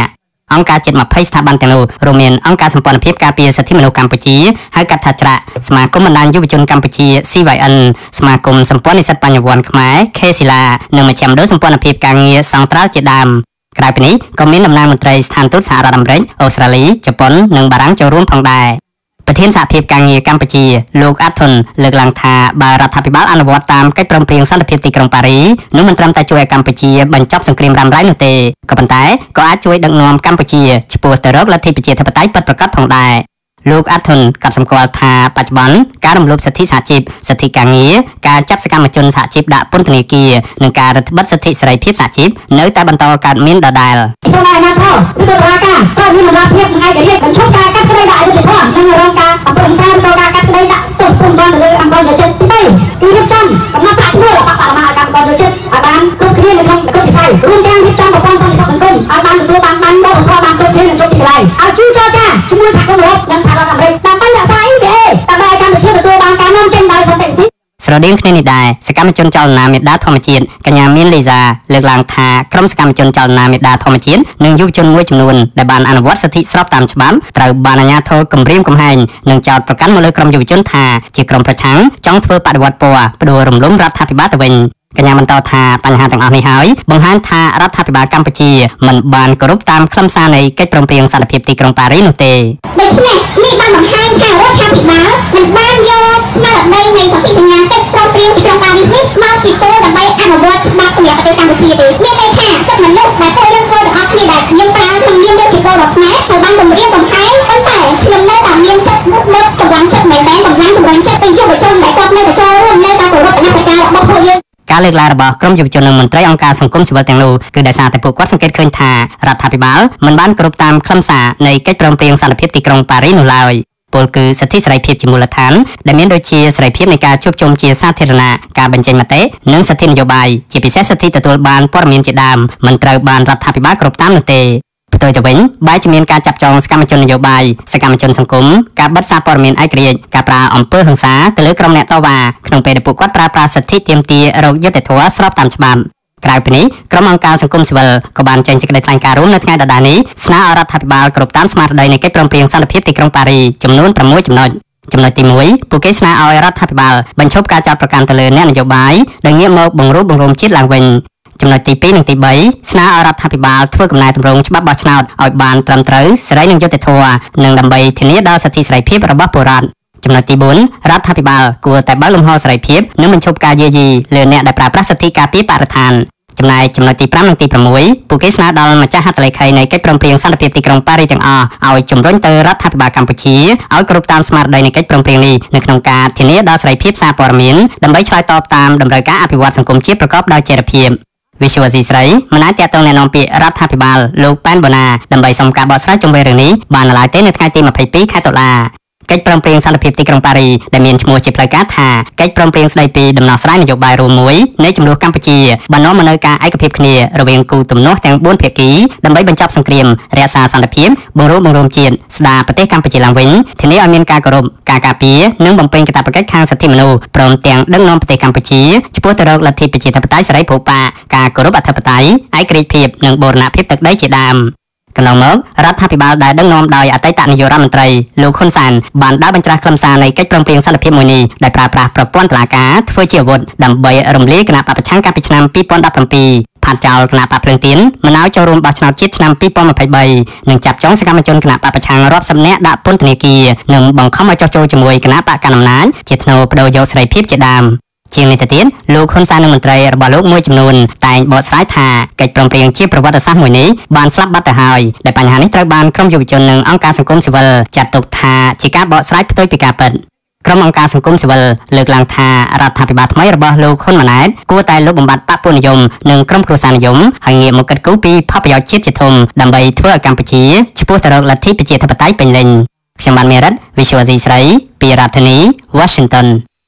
អង្គការជាតិ20ស្ថាប័នទាំងនោះរួមមានអង្គការសម្ព័ន្ធភាពការពារសិទ្ធិមនុស្សកម្ពុជាហៅកាត់ថាច្រាក់សមាគមបណ្ដាញយុវជនកម្ពុជា CYN សមាគមសម្ព័ន្ធនិស្សិតបញ្ញវន្តខ្មែរ KSILA និងមជ្ឈមណ្ឌលសម្ព័ន្ធភាពការងារសង្ត្រាល់ជាដើមក្រៅពីនេះក៏មានតំណាងមន្ត្រីស្ថានទូតសហរដ្ឋអាមេរិកអូស្ត្រាលីជប៉ុននិងបារាំងចូលរួមផងដែរប្រធានសហភាពការងារកម្ពុជាលោកអាត់ថុនលើកឡើងថាបើរដ្ឋាភិបាលអនុវត្តតាមកិច្ចព្រមព្រៀងសន្តិភាពទីក្រុងប៉ារីនោះមិនត្រឹមតែជួយឲ្យកម្ពុជាបញ្ចប់សង្គ្រាមរ៉ាំរ៉ៃនោះទេក៏ប៉ុន្តែក៏អាចជួយដឹកនាំកម្ពុជាឆ្ពោះទៅរកលទ្ធិប្រជាធិបតេយ្យពិតប្រាកដផងដែរលោកអាត់ថុនក៏សម្គាល់ថាបច្ចុប្បន្នការរំលោភសិទ្ធិសហជីពសិទ្ធិការងារការចាប់សកម្មជនសហជីពដាក់ពន្ធនាគារនិងការរឹតបន្តឹងសិទ្ធិសេរីភាពសហជីពនៅតែបន្តកើតមានដដែលសូមឲ្យអាជ្ញាធរឬតុលាការត្រូវមានមន្ត្រីភាពនិងឯករាជ្យបញ្ឈប់ការកាត់ក្តីដាក់អយុត្តិធម៌និងរងការអំពើហិង្សាឬក៏ការកាត់ក្តីដាក់ទោសព្រំដែនទៅលើអង្គការយុតិធម៌ទី3គឺរៀបចំកំណត់ប្រាក់ឈ្នួលរបស់បដិមាកម្មករយុតិធម៌ឲ្យបានគ្រប់គ្រាន់នៅក្នុងគ្រប់វិស័យរួមទាំងរៀបចំប្រព័ន្ធសន្តិសុខសង្គមឲ្យបានទទួលបានបទសរបានគ្រប់គ្រាន់នៅគ្រប់ទីកន្លែងឲ្យជួយចរចាជាមួយសហគមន៍អឺរ៉ុបនិងសហរដ្ឋអាមេរិកដើម្បីរក្សា EBA ដើម្បីឲ្យកម្ពុជាទទួលបានការនាំចេញដោយសន្តិវិធីស្រដៀងគ្នានេះដែរសកម្មជនចលនាមេដាធម្មជាតិកញ្ញាមានលីសាលើកឡើងថាក្រុមសកម្មជនចលនាមេដាធម្មជាតិនិងយុវជនមួយចំនួនដែលបានអនុវត្តសិទ្ធិស្របតាមច្បាប់ត្រូវបានអាជ្ញាធរគំរាមកំហែងនិងចោទប្រកាន់មកលើក្រុមយុវជនថាជាក្រុមប្រឆាំងចង់ធ្វើបដិវត្តពណ៌ផ្ដួលរំលំរដ្ឋាភិបាលទៅវិញកញ្ញាបន្តថាបញ្ហាទាំងអស់នេះហើយបង្ហាញថារដ្ឋាភិបាលកម្ពុជាមិនបានគោរពតាមខ្លឹមសារនៃកិច្ចព្រមព្រៀងសន្តិភាពទីក្រុងប៉ារីនោះទេដូច្នេះនេះបានបង្ហាញថារដ្ឋាភិបាលមិនបានយកស្មារតីនៃសន្ធិសញ្ញាកិច្ចព្រមព្រៀងទីក្រុងប៉ារីសនេះមកជាគោលដើម្បីអនុវត្តច្បាប់សម្រាប់ប្រទេសកម្ពុជាទេមានន័យថាសិទ្ធិមនុស្សដែលពួកយើងធ្វើទាំងអស់គ្នាដែលយើងប្រើក្នុងនាមយើងជាពលរដ្ឋខ្មែរត្រូវបានគម្រាមកំហែងប៉ុន្តែខ្ញុំនៅតែមានចិត្តមុខមុតកម្លាំងចិត្តមែនទែនកម្លាំងសម្រេចចិត្តពីយុវជនដែលគាត់នៅតែចូលរួមនៅតាមគោរពអនុសាសន៍របស់ពួកយើងការលើកឡើងរបស់ក្រុមយុវជននិងមន្ត្រីអង្គការសង្គមស៊ីវិលទាំងនោះគឺដោយសារតែពួកគាត់សង្កេតឃើញថារដ្ឋាភិបាលមិនបានគោរពតាមខ្លឹមសារនៃកិច្ចព្រមព្រៀងសន្តិភាពទីក្រុងប៉ារីសនោះឡើយពលគឺសិទ្ធិសេរីភាពជាមូលដ្ឋានដែលមានដូចជាសេរីភាពនៃការជួបជុំជាសាធារណៈការបញ្ចេញមតិនិងសិទ្ធិនយោបាយជាពិសេសសិទ្ធិទទួលបានព័ត៌មានជាដើមមិនត្រូវបានរដ្ឋាភិបាលគោរពតាមនោះទេផ្ទុយទៅវិញបែរជាមានការចាប់ចងសកម្មជននយោបាយសកម្មជនសង្គមការបិទសារព័ត៌មានឯករាជ្យការប្រើអំពើហិង្សាទៅលើក្រុមអ្នកតវ៉ាក្នុងពេលដែលពួកគាត់ប្រើប្រាស់សិទ្ធិទាមទាររកយុត្តិធម៌ស្របតាមច្បាប់ក្រៅពីនេះក្រុមអង្គការសង្គមស៊ីវិលក៏បានចេញសេចក្តីថ្លែងការណ៍រួមនៅថ្ងៃដដែលនេះស្នើឲ្យរដ្ឋាភិបាលគោរពតាមស្មារតីនៃកិច្ចព្រមព្រៀងសន្តិភាពទីក្រុងប៉ារីចំនួន6ចំណុចចំណុចទី1ពួកគេស្នើឲ្យរដ្ឋាភិបាលបញ្ឈប់ការចោទប្រកាន់ទៅលើអ្នកនយោបាយដែលងាកមកបង្រួបបង្រួមជាតិឡើងវិញចំណុចទី2និងទី3ស្នើឲ្យរដ្ឋាភិបាលធ្វើកំណែទម្រង់ច្បាប់បោះឆ្នោតឲ្យបានត្រឹមត្រូវសេរីនិងយុត្តិធម៌និងដើម្បីធានាដល់សិទ្ធិសេរីភាពរបស់ពលរដ្ឋចំណុចទី4រដ្ឋាភិបាលគួរតែបើកលំហសេរីភាពនិងបញ្ឈប់ការយាយីលើអ្នកដែលប្រើប្រាស់សិទ្ធិការពារបរិស្ថានចំណែកចំណុចទី5និងទី6ពួកគេស្នើដល់ម្ចាស់ហត្ថលេខីនៃកិច្ចព្រមព្រៀងសន្តិភាពទីក្រុងប៉ារីសទាំងអស់ឲ្យជំរុញទៅរដ្ឋាភិបាលកម្ពុជាឲ្យគោរពតាមស្មារតីនៃកិច្ចព្រមព្រៀងនេះនៅក្នុងការធានាដល់សេរីភាពសារព័ត៌មានដើម្បីឆ្លើយតបតាមតម្រូវការអភិវឌ្ឍសង្គមជាតិប្រកបដោយចីរភាពវិសុវស៊ីស្រីមិនអាចតាក់ទងណែនាំពាក្យរដ្ឋាភិបាលលោកប៉ែនបូណាដើម្បីសុំការបកស្រាយជុំវិញរឿងនេះបានឡើយទេនៅថ្ងៃទី22ខែតុលាកិច្ចព្រមព្រៀងសន្តិភាពទីក្រុងប៉ារីដែលមានឈ្មោះជាផ្លូវការថាកិច្ចព្រមព្រៀងស្តីពីដំណោះស្រាយនយោបាយរួមមួយនៃចំនួនកម្ពុជាបាននាំមកនូវការឯកភាពគ្នារវាងគូទំនាស់ទាំង4ភាគីដើម្បីបញ្ចប់សង្គ្រាមរក្សាសន្តិភាពបង្រួបបង្រួមជាតិស្ដារប្រទេសកម្ពុជាឡើងវិញធានាឲ្យមានការគោរពការការពារនិងបំពេញកាតព្វកិច្ចខាងសិទ្ធិមនុស្សព្រមទាំងដឹកនាំប្រទេសកម្ពុជាឆ្ពោះទៅរកលទ្ធិប្រជាធិបតេយ្យសេរីភូប៉ាការគោរពអធិបតេយ្យឯករាជ្យភាពនិងបូរណភាពទឹកដីជាដើមកន្លងមករដ្ឋាភិបាលដែលដឹកនាំដោយអតីតនាយករដ្ឋមន្ត្រីលោកហ៊ុនសែនបានដើរបញ្ច្រាស់ខ្លឹមសារនៃកិច្ចព្រមព្រៀងសន្តិភាពមួយនេះដែលប្រើប្រាស់ប្រព័ន្ធតុលាការធ្វើជាអាវុធដើម្បីរំលាយគណៈបព្វប្រឆាំងកាលពីឆ្នាំ2017ផាត់ចោលគណៈបព្វភ្លើងទៀនមិនឲ្យចូលរួមបោះឆ្នោតជាតិឆ្នាំ2023និងចាប់ចងសកម្មជនគណៈបព្វប្រឆាំងរាប់សិបនាក់ដាក់ពន្ធនាគារនិងបង្ខំឲ្យចុះចូលជាមួយគណៈបកកណ្ដាលអំណាចជាថ្នូរបដូរយកសេរីភាពជាដើមជាងនេះទៅទៀតលោកហ៊ុនសែននិងមន្ត្រីរបស់លោកមួយចំនួនតែងបកស្រាយថាកិច្ចព្រមព្រៀងជាប្រវត្តិសាស្ត្រមួយនេះបានស្លាប់បាត់ទៅហើយដែលបញ្ហានេះត្រូវបានក្រុមយុវជននិងអង្គការសង្គមស៊ីវិលចាត់ទុកថាជាការបកស្រាយផ្ទុយពីការពិតក្រុមអង្គការសង្គមស៊ីវិលលើកឡើងថារដ្ឋាភិបាលថ្មីរបស់លោកហ៊ុនម៉ាណែតគួរតែលុបបំបាត់បព្វនិយមនិងក្រុមគ្រួសារនិយមហើយងាកមកគិតគូរពីផលប្រយោជន៍ជាតិជាធំដើម្បីធ្វើឲ្យកម្ពុជាឆ្ពោះទៅរកលទ្ធិប្រជាធិបតេយ្យពេញលេញខ្ញុំបានមេរិត Visual Asia ស្រីពីរដ្ឋធានី Washington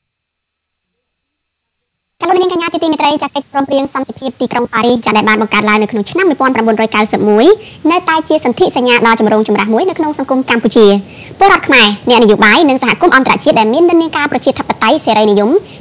ចលនាកញ្ញាជាទីមេត្រីចាកិច្ចព្រមព្រៀងសន្តិភាពទីក្រុងប៉ារីសដែលបានបង្កើតឡើងនៅក្នុងឆ្នាំ1991នៅតែជាសន្ធិសញ្ញាដ៏ចម្រូងចម្រាសមួយនៅក្នុងសង្គមកម្ពុជាពលរដ្ឋខ្មែរអ្នកនយោបាយនិងសហគមន៍អន្តរជាតិដែលមាននិន្នាការប្រជាធិបតេយ្យសេរីនិយមចាត់ទុកកិច្ច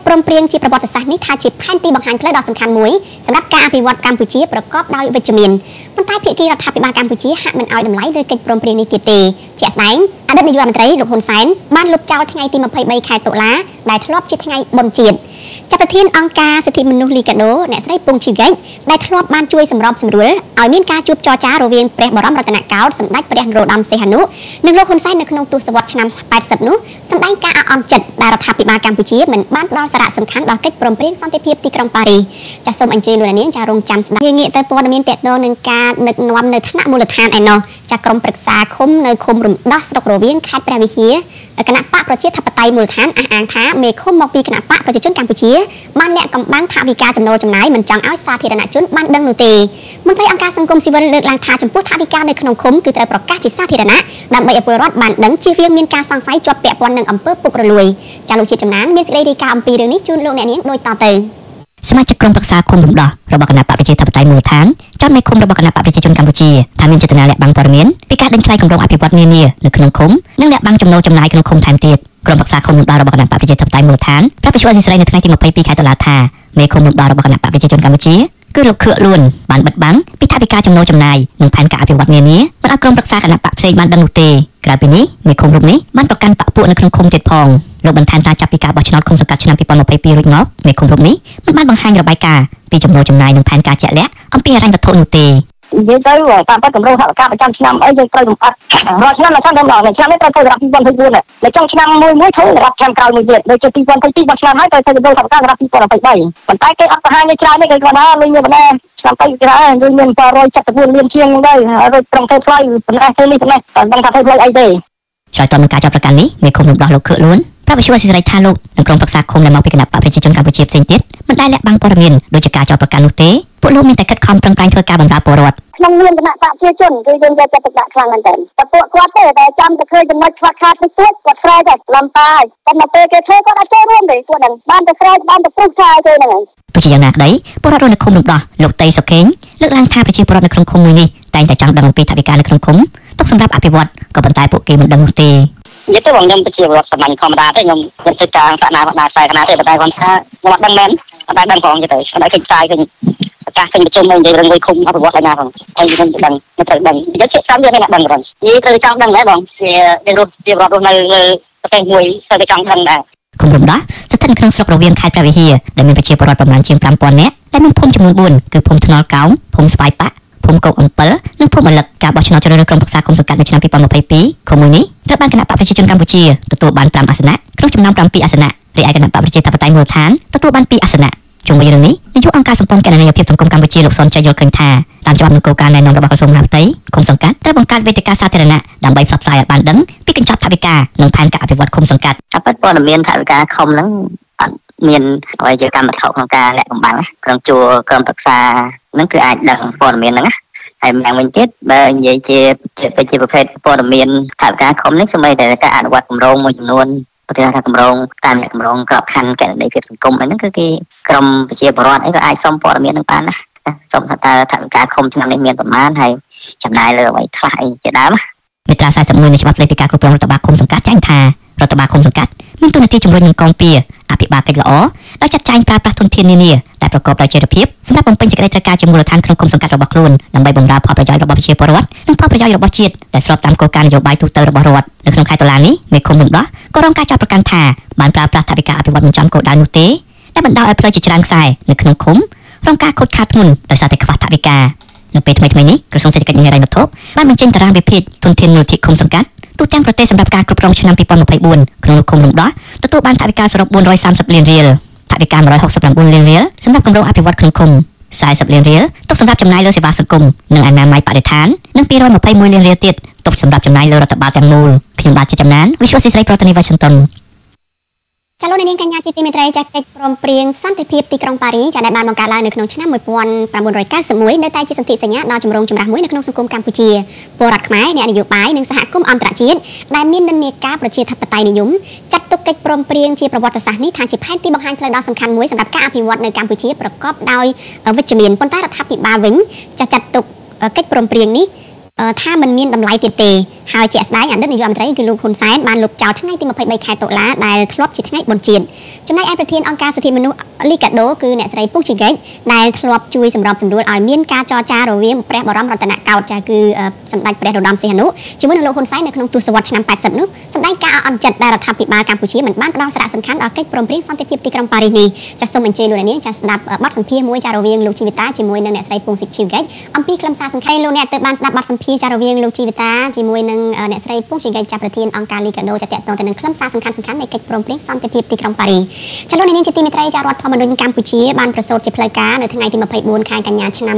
ព្រមព្រៀងជាប្រវត្តិសាស្ត្រនេះថាជាផែនទីបង្ហាញផ្លូវដ៏សំខាន់មួយសម្រាប់ការអភិវឌ្ឍកម្ពុជាប្រកបដោយវិជ្ជមានប៉ុន្តែភាគីរដ្ឋាភិបាលកម្ពុជាហាក់មិនអោយតម្លៃលើកិច្ចព្រមព្រៀងនេះទៀតទេជាក់ស្ដែងអតីតនាយករដ្ឋមន្ត្រីលោកហ៊ុនសែនបានលុបចោលថ្ងៃទី23ខែតុលាដែលធ្លាប់ជាថ្ងៃបុណ្យជាតិចាប់ប្រធានអង្គការសិទ្ធិមនុស្សលីកាដូអ្នកស្រីពងឈីហ្គែកដែលធ្លាប់បានជួយសម្របសម្រួលឲ្យមានការជួបចរចារវាងព្រះបរមរតនកោដ្ឋសម្ដេចព្រះនរោត្តមសីហនុនិងលោកហ៊ុនសែននៅក្នុងទសវត្សរ៍ឆ្នាំ80នោះសម្ដែងការអន់ចិត្តដែលរដ្ឋាភិបាលកម្ពុជាមិនបានផ្ដល់សារៈសំខាន់ដល់កិច្ចព្រមព្រៀងសន្តិភាពទីក្រុងប៉ារីសចាសសូមអញ្ជើញលោកនាងចារងចាំស្ដាប់យើងងាកទៅព័ត៌មានតកតនឹងការដឹកនាំនៅថ្នាក់មូលដ្ឋានឯណោះចាក្រុមប្រឹក្សាឃុំនៅឃុំរំដោះស្រុករវៀងខេត្តព្រះវិហារគណៈបកប្រជាធិបតេយ្យមូលដ្ឋានអះអាងថាមេឃុំមកពីគណៈបកប្រជាជនកម្ពុជាបានលាក់កំបាំងថវិកាចំណូលចំណាយមិនចង់ឲ្យសាធារណជនបានដឹងនោះទេមន្ត្រីអង្គការសង្គមស៊ីវិលលើកឡើងថាចំពោះថវិកានៅក្នុងឃុំគឺត្រូវប្រកាសជាសាធារណៈដើម្បីឲ្យពលរដ្ឋបានដឹងជៀសវាងមានការសង្ស័យជាប់ពាក់ព័ន្ធនឹងអំពើពុករលួយចាលោកជាតិចំណានមានសេចក្តីរាយការណ៍អំពីរឿងនេះជូនលោកអ្នកនាងដូចតទៅសមាជិកក្រុមប្រឹក្សាឃុំរំដោះរបស់គណៈបកប្រជាធិបតេយ្យមូលដ្ឋានចោទមេឃុំរបស់គណៈបកប្រជាជនកម្ពុជាថាមានចេតនាលាក់បាំងព័ត៌មានពីការដេញថ្លៃគម្រោងអភិវឌ្ឍនានានៅក្នុងឃុំនិងលាក់បាំងចំណូលចំណាយក្នុងឃុំថែមទៀតក្រុមប្រឹក្សាឃុំរំដោះរបស់គណៈបកប្រជាធិបតេយ្យមូលដ្ឋានប្រាប់វិទ្យុអេស៊ីសរ៉ៃនៅថ្ងៃទី22ខែតុលាថាមេឃុំរំដោះរបស់គណៈបកប្រជាជនកម្ពុជាគឺលោកខឿលួនបានបិទបាំងពីថវិកាចំណូលចំណាយនិងផែនការអភិវឌ្ឍនានាមិនឲ្យក្រុមប្រឹក្សាគណៈបកផ្សេងបានដឹងនោះទេក្រៅពីនេះមេឃុំរូបនេះបានប្រកាន់បកពួកនៅក្នុងឃុំទៀតផងលោកបន្ថែមថាចាប់ពីការបោះឆ្នោតឃុំសង្កាត់ឆ្នាំ2022រួចមកមេឃុំរូបនេះមិនបានបង្ហាញរបាយការណ៍ពីចំណូលចំណាយនិងផែនការជាក់លាក់អំពីហិរញ្ញវត្ថុនោះទេនិយាយទៅតាមពិតគម្រោងថវិកាប្រចាំឆ្នាំអីយើងត្រូវលំអិតរាល់ឆ្នាំឆ្នាំនេះត្រូវធ្វើរាប់2024នៅចុងឆ្នាំមួយធ្វើរាប់ឆ្នាំក្រោយមួយទៀតដូចជា2022បោះឆ្នោតហើយត្រូវធ្វើគម្រោងថវិការាប់2023ប៉ុន្តែគេអត់បង្ហាញនៅច្រើននេះគេគាត់ថាលេងមានបណ្ដាឆ្នាំទៅគេថាយើងមាន174លានជាងដែររួចត្រង់ធ្វើផ្លូវបណ្ដាធ្វើនេះប៉ុណ្ណេះតែដឹងថាធ្វើផ្លូវអីទេឆ្លើយតបនឹងការចាប់ប្រកាន់នេះមេឃុំរំដោះលោកខឿលួនប្រាប់វិទ្យុអេស៊ីសរ៉ៃថាលោកនិងក្រុមប្រឹក្សាឃុំដែលមកពីគណៈបកប្រជាជនកម្ពុជាផ្សេងទៀតមិនដែលលាក់បាំងព័ត៌មានដូចជាការចាប់ប្រកាន់នោះទេពួកលោកមានតែខិតខំប្រឹងប្រែងធ្វើការបម្រើពលរដ្ឋក្នុងនាមគណៈបកប្រជាជនគឺយើងយកចិត្តទុកដាក់ខ្លាំងមែនទែនតែពួកគាត់ទេតែចាំតែឃើញចំណុចខ្វះខាតតិចតួចគាត់ស្រែកតែលំតាតែមកពេលគេធ្វើគាត់អត់ចូលរួមទេគាត់នឹងបានតែស្រែកបានតែព្រុសឆាយទេហ្នឹងទោះជាយ៉ាងណាក្តីពលរដ្ឋនៅឃុំរំដោះលោកតេសុខេងលើកឡើងថាប្រជាពលរដ្ឋនៅក្នុងឃុំមួយនេះតែងតែចង់ដឹងអំពីថវិកានៅក្នុងឃុំទុកសម្រាប់អភិវឌ្ឍក៏ប៉ុន្តែពួកគេមិនដឹងនោះទេនិយាយទៅបងខ្ញុំប្រជាពលរដ្ឋសាមញ្ញធម្មតាទេខ្ញុំមិនធ្វើការសាកណាវណ្ណាខ្សែខ្នាទេតែគាត់ថាខ្ញុំអត់ដឹងមែនអត់ដឹងផងទេទៅអត់ឃើញផ្សាយឃើញប្រកាសឃើញប្រជុំនៅនិយាយរឿងមួយឃុំអភិវឌ្ឍឯណាផងហើយខ្ញុំដឹងមិនត្រូវដឹងនិយាយជាតាមយើងអ្នកដឹងផងនិយាយត្រូវចង់ដឹងដែរបងជារស់ជារដ្ឋរស់នៅប្រទេសមួយត្រូវតែចង់ដឹងដែរឃុំរំដោះស្ថិតនៅក្នុងស្រុករវៀងខេត្តព្រះវិហារដែលមានប្រជាពលរដ្ឋប្រមាណជាង 5000 នាក់ដែលមានភូមិចំនួន4គឺភូមិថ្នល់កោងភូមិស្វាយប៉ាក់ភូមិកោកអំពិលនិងភូមិអលឹកការបោះឆ្នោតជ្រើសរើសក្រុមប្រឹក្សាគុំសង្កាត់នៅឆ្នាំ2022ឃុំមួយនេះត្រូវបានគណៈបកប្រជាជនកម្ពុជាទទួលបាន5អាសនៈក្នុងចំណោម7អាសនៈរីឯគណៈបកប្រជាធិបតេយ្យមូលដ្ឋានទទួលបាន2អាសនៈជុំវិញរឿងនេះនាយកអង្គការសម្ព័ន្ធគណនេយ្យភាពសង្គមកម្ពុជាលោកសុនជ័យយល់ឃើញថាតាមច្បាប់និងគោលការណ៍ណែនាំរបស់ក្រសួងមហាផ្ទៃឃុំសង្កាត់ត្រូវបង្កើតវេទិកាសាធារណៈដើម្បីផ្សព្វផ្សាយឲ្យបានដឹងពីកញ្ចប់ថវិកានិងផែនការអភិវឌ្ឍឃុំសង្កាត់តែព័ត៌មានថវិកាឃុំហ្នឹងអត់មានអ្វីជាកម្មវត្ថុក្នុងការលាក់កំបាំងក្នុងជួរក្រុមប្រឹក្សាហ្នឹងគឺអាចដឹងព័ត៌មានហ្នឹងណាហើយម្យ៉ាងវិញទៀតបើនិយាយជាប្រភេទព័ត៌មានថវិកាឃុំនេះសូម្បីតែការអនុវត្តគម្រោងមួយចំនួនប្រតិថាគម្រោងតាមគម្រោងក្របខ័ណ្ឌគណនេយ្យភាពសង្គមហ្នឹងគឺគេក្រុមប្រជាពលរដ្ឋអីក៏អាចសុំព័ត៌មាននឹងបានណាសុំថាតើថវិកាឃុំឆ្នាំនេះមានប្រមាណហើយចំណាយលើអ្វីខ្លះអីជាដើមមាត្រា41នៃច្បាប់ស្តីពីការគ្រប់គ្រងរដ្ឋបាលឃុំសង្កាត់ចែងថារដ្ឋបាលឃុំសង្កាត់មានតួនាទីជំរុញនិងគាំពារអភិបាលកិច្ចល្អដោយចាត់ចែងប្រើប្រាស់ធនធាននានាដែលប្រកបដោយចីរភាពសម្រាប់បំពេញសេចក្តីត្រូវការជាមូលដ្ឋានក្នុងឃុំសង្កាត់របស់ខ្លួនដើម្បីបម្រើផលប្រយោជន៍របស់ប្រជាពលរដ្ឋនិងផលប្រយោជន៍របស់ជាតិដែលស្របតាមគោលការណ៍នយោបាយទូទៅរបស់រដ្ឋនៅក្នុងខែតុលានេះមេឃុំរំដោះក៏រងការចាប់ប្រកាន់ថាបានប្រើប្រាស់ថវិកាអភិវឌ្ឍមិនចំគោលដៅនោះទេដែលបណ្ដាលឲ្យផ្លូវជាច្រើនខ្សែនៅក្នុងឃុំរងការខូចខាតធ្ងន់ដោយសារតែខ្វះថវិកានៅពេលថ្មីៗនេះក្រសួងសេដ្ឋកិច្ចនិងហិរញ្ញវត្ថុបានបញ្ចេញតារាងវិភាគធនធានមូលធនឃុំសង្កាត់ទូទាំងប្រទេសសម្រាប់ការគ្រប់គ្រងឆ្នាំ2024ក្នុងឃុំរំដោះទទួលបានថវិកាសរុប430លានរៀលថវិកា169លានរៀលសម្រាប់គម្រោងអភិវឌ្ឍក្នុងឃុំ40លានរៀលទុកសម្រាប់ចំណាយលើសេវាសង្គមនិងអនាម័យបរិស្ថាននិង221លានរៀលទៀតទុកសម្រាប់ចំណាយលើរដ្ឋបាលទាំងមូលខ្ញុំបាទជាចំណាន Visual ស៊ីស្រីប្រធានាទី Washington ចាលោកនាងកញ្ញាជាទីមេត្រីចាកិច្ចព្រមព្រៀងសន្តិភាពទីក្រុងប៉ារីចាដែលបានបង្កើតឡើងនៅក្នុងឆ្នាំ1991នៅតែជាសន្ធិសញ្ញាដ៏ចម្រូងចម្រាសមួយនៅក្នុងសង្គមកម្ពុជាពលរដ្ឋខ្មែរអ្នកនយោបាយនិងសហគមន៍អន្តរជាតិដែលមាននិន្នាការប្រជាធិបតេយ្យនិយមចាត់ទុកកិច្ចព្រមព្រៀងជាប្រវត្តិសាស្ត្រនេះថាជាផែនទីបង្ហាញផ្លូវដ៏សំខាន់មួយសម្រាប់ការអភិវឌ្ឍនៅកម្ពុជាប្រកបដោយវិជ្ជមានប៉ុន្តែរដ្ឋាភិបាលវិញចាត់ទុកកិច្ចព្រមព្រៀងនេះថាมันមានតម្លៃទៀតទេហើយជាក់ស្ដែងអតីតនាយករដ្ឋមន្ត្រីគឺលោកហ៊ុនសែនបានលុបចោលថ្ងៃទី23ខែតុលាដែលធ្លាប់ជាថ្ងៃបុណ្យជាតិចំណែកឯប្រធានអង្គការសិទ្ធិមនុស្សលីកាដូគឺអ្នកស្រីពុះជីកេកដែលធ្លាប់ជួយសម្របសម្រួលឲ្យមានការចរចារវាងព្រះបរមរតនកោដ្ឋចាគឺសម្ដេចព្រះនរោត្តមសីហនុជាមួយនឹងលោកហ៊ុនសែននៅក្នុងទសវត្សរ៍ឆ្នាំ80នោះសម្ដែងការអន់ចិត្តដែលរដ្ឋាភិបាលកម្ពុជាមិនបានផ្ដល់សារៈសំខាន់ដល់កិច្ចព្រមព្រៀងសន្តិភាពទីក្រុងប៉ារីសនេះចាសូមអញ្ជើញលោកនាងចាស្ដាប់បទសម្ភាសន៍មួយចារវាងលោកជីវិតាជាមួយនឹងអ្នកស្រីពុះជីកេកអំពីខ្លឹមសារសំខាន់លោកអ្នកទៅបានស្ដាប់បទសម្ភាសន៍ចារវាងលោកជីវិតាជាមួយនឹងអ្នកស្រីពុះជីកេកចាប្រធានអង្គការលីកាដូចាតកតងទៅនឹងខ្លឹមសារសំខាន់នៃកិច្ចព្រមព្រៀងសន្តិភាពទីក្រុងប៉ារីសចាលោកនាងជាទីមេត្រីចារដ្ឋធម្មនុញ្ញកម្ពុជាបានប្រសូតជាផ្លូវការនៅថ្ងៃទី24ខែកញ្ញាឆ្នាំ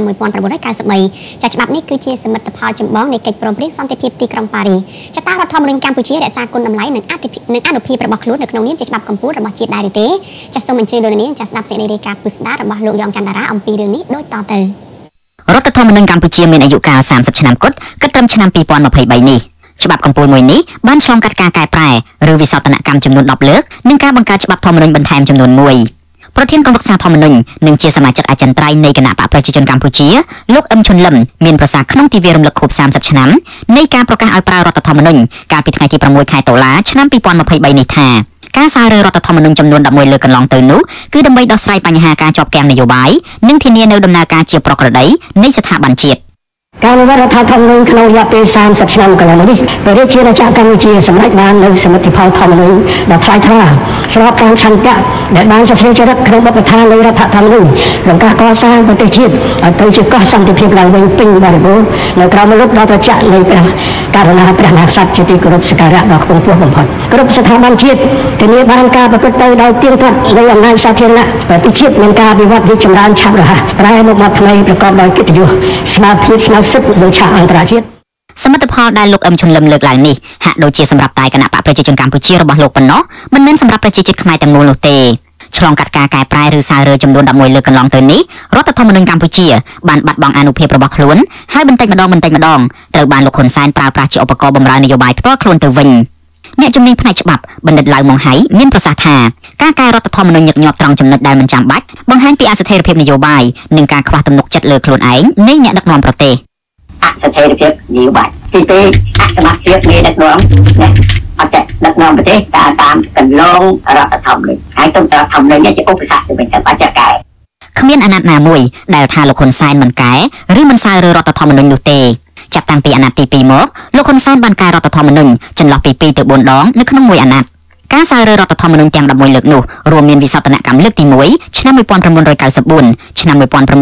1993ចាច្បាប់នេះគឺជាសមិទ្ធផលចម្បងនៃកិច្ចព្រមព្រៀងសន្តិភាពទីក្រុងប៉ារីសចាតើរដ្ឋធម្មនុញ្ញកម្ពុជារក្សាគុណតម្លៃនិងអនុភាពរបស់ខ្លួននៅក្នុងនាមជាច្បាប់កម្ពុជារបស់ជាតិដែរឬទេចាសូមអញ្ជើញលោកនាងចាស្ដាប់សេចក្តីរាយការណ៍ពិស្ដាររបស់លោកយ៉ងច័ន្ទតារាអំពីរឿងនេះដូចតទៅរដ្ឋធម្មនុញ្ញកម្ពុជាមានអាយុកាល30ឆ្នាំគត់គិតត្រឹមឆ្នាំ2023នេះច្បាប់កម្ពុជាមួយនេះបានឆ្លងកាត់ការកែប្រែឬវិសោធនកម្មចំនួន10លើកនិងការបង្កើតច្បាប់ធម្មនុញ្ញបន្ថែមចំនួន1ប្រធានក្រុមប្រឹក្សាធម្មនុញ្ញនិងជាសមាជិកអចិន្ត្រៃយ៍នៃគណៈបកប្រជាជនកម្ពុជាលោកអឹមឈុនលឹមមានប្រសាសន៍ក្នុងទិវារំលឹកខួប30ឆ្នាំនៃការប្រកាសឲ្យប្រើរដ្ឋធម្មនុញ្ញកាលពីថ្ងៃទី6ខែតុលាឆ្នាំ2023នេះថាការសាររើរដ្ឋធម្មនុញ្ញចំនួន11លើកកន្លងទៅនោះគឺដើម្បីដោះស្រាយបញ្ហាការជាប់គាំងនយោបាយនិងធានានៅដំណើរការជាប្រក្រតីនៃស្ថាប័នជាតិការវិវត្តរដ្ឋធម្មនុញ្ញក្នុងរយៈពេល30ឆ្នាំកន្លងមកនេះប្រជាជាតិកម្ពុជាសម្រេចបាននូវសមិទ្ធផលធម្មនុញ្ញដ៏ថ្លៃថ្លាស្របតាមឆន្ទៈដែលបានសរសេរចរិតក្នុងបទដ្ឋាននៃរដ្ឋធម្មនុញ្ញក្នុងការកសាងប្រទេសជាតិឲ្យទៅជាកោះសន្តិភាពឡើងវិញពេញបរិបូរណ៍នៅក្រោមម្លប់ដ៏ត្រជាក់នៃព្រះករុណាព្រះមហាក្សត្រជាទីគោរពសក្ការៈដ៏ខ្ពង់ខ្ពស់បំផុតគ្រប់ស្ថាប័នជាតិធានាបានការប្រព្រឹត្តទៅដោយទៀងទាត់នៃអំណាចសាធារណៈប្រទេសជាតិមានការវិវត្តរីកចម្រើនឆាប់រហ័សប្រែមុខមាត់ថ្មីប្រកបដោយកិត្តិយសស្មារតីស្មារតីដោយឆាកអន្តរជាតិសមិទ្ធផលដែលលោកអឹមឈុនលឹមលើកឡើងនេះហាក់ដូចជាសម្រាប់តែគណៈបកប្រជាជនកម្ពុជារបស់លោកប៉ុណ្ណោះមិនមែនសម្រាប់ប្រជាជាតិខ្មែរទាំងមូលនោះទេឆ្លងកាត់ការកែប្រែឬសាររើចំនួន11លើកកន្លងទៅនេះរដ្ឋធម្មនុញ្ញកម្ពុជាបានបាត់បង់អានុភាពរបស់ខ្លួនហើយបន្តិចម្ដងត្រូវបានលោកហ៊ុនសែនប្រើប្រាស់ជាឧបករណ៍បម្រើនយោបាយផ្ទាល់ខ្លួនទៅវិញអ្នកជំនាញផ្នែកច្បាប់បណ្ឌិតឡៅម៉ុងហៃមានប្រសាសន៍ថាការកែរដ្ឋធម្មនុញ្ញញឹកញាប់ត្រង់ចំណុចដែលមិនចាំបាច់បង្ហាញពីអស្ថិរភាពនយោបាយនិងការខ្វះទំនុកចិត្តលើខ្លួនឯងនៃអ្នកដឹកនាំប្រទេសអស្ថិរភាពនយោបាយទី2អសមត្ថភាពនៃដឹកនាំអត់ចេះដឹកនាំប្រទេសតាមកន្លងរដ្ឋធម្មនុញ្ញហើយទៅរដ្ឋធម្មនុញ្ញជាឧបសគ្គទៅវិញទៅបាច់កែគ្មានអាណត្តិណាមួយដែលថាលោកហ៊ុនសែនមិនកែឬមិនសាររើរដ្ឋធម្មនុញ្ញនោះទេចាប់តាំងពីអាណត្តិទី2មកលោកហ៊ុនសែនបានកែរដ្ឋធម្មនុញ្ញចន្លោះពី2ទៅ4ដងនៅក្នុងមួយអាណត្តិការសាររើរដ្ឋធម្មនុញ្ញទាំង11លើកនោះរួមមានវិសោធនកម្មលើកទី1ឆ្នាំ1994ឆ្នាំ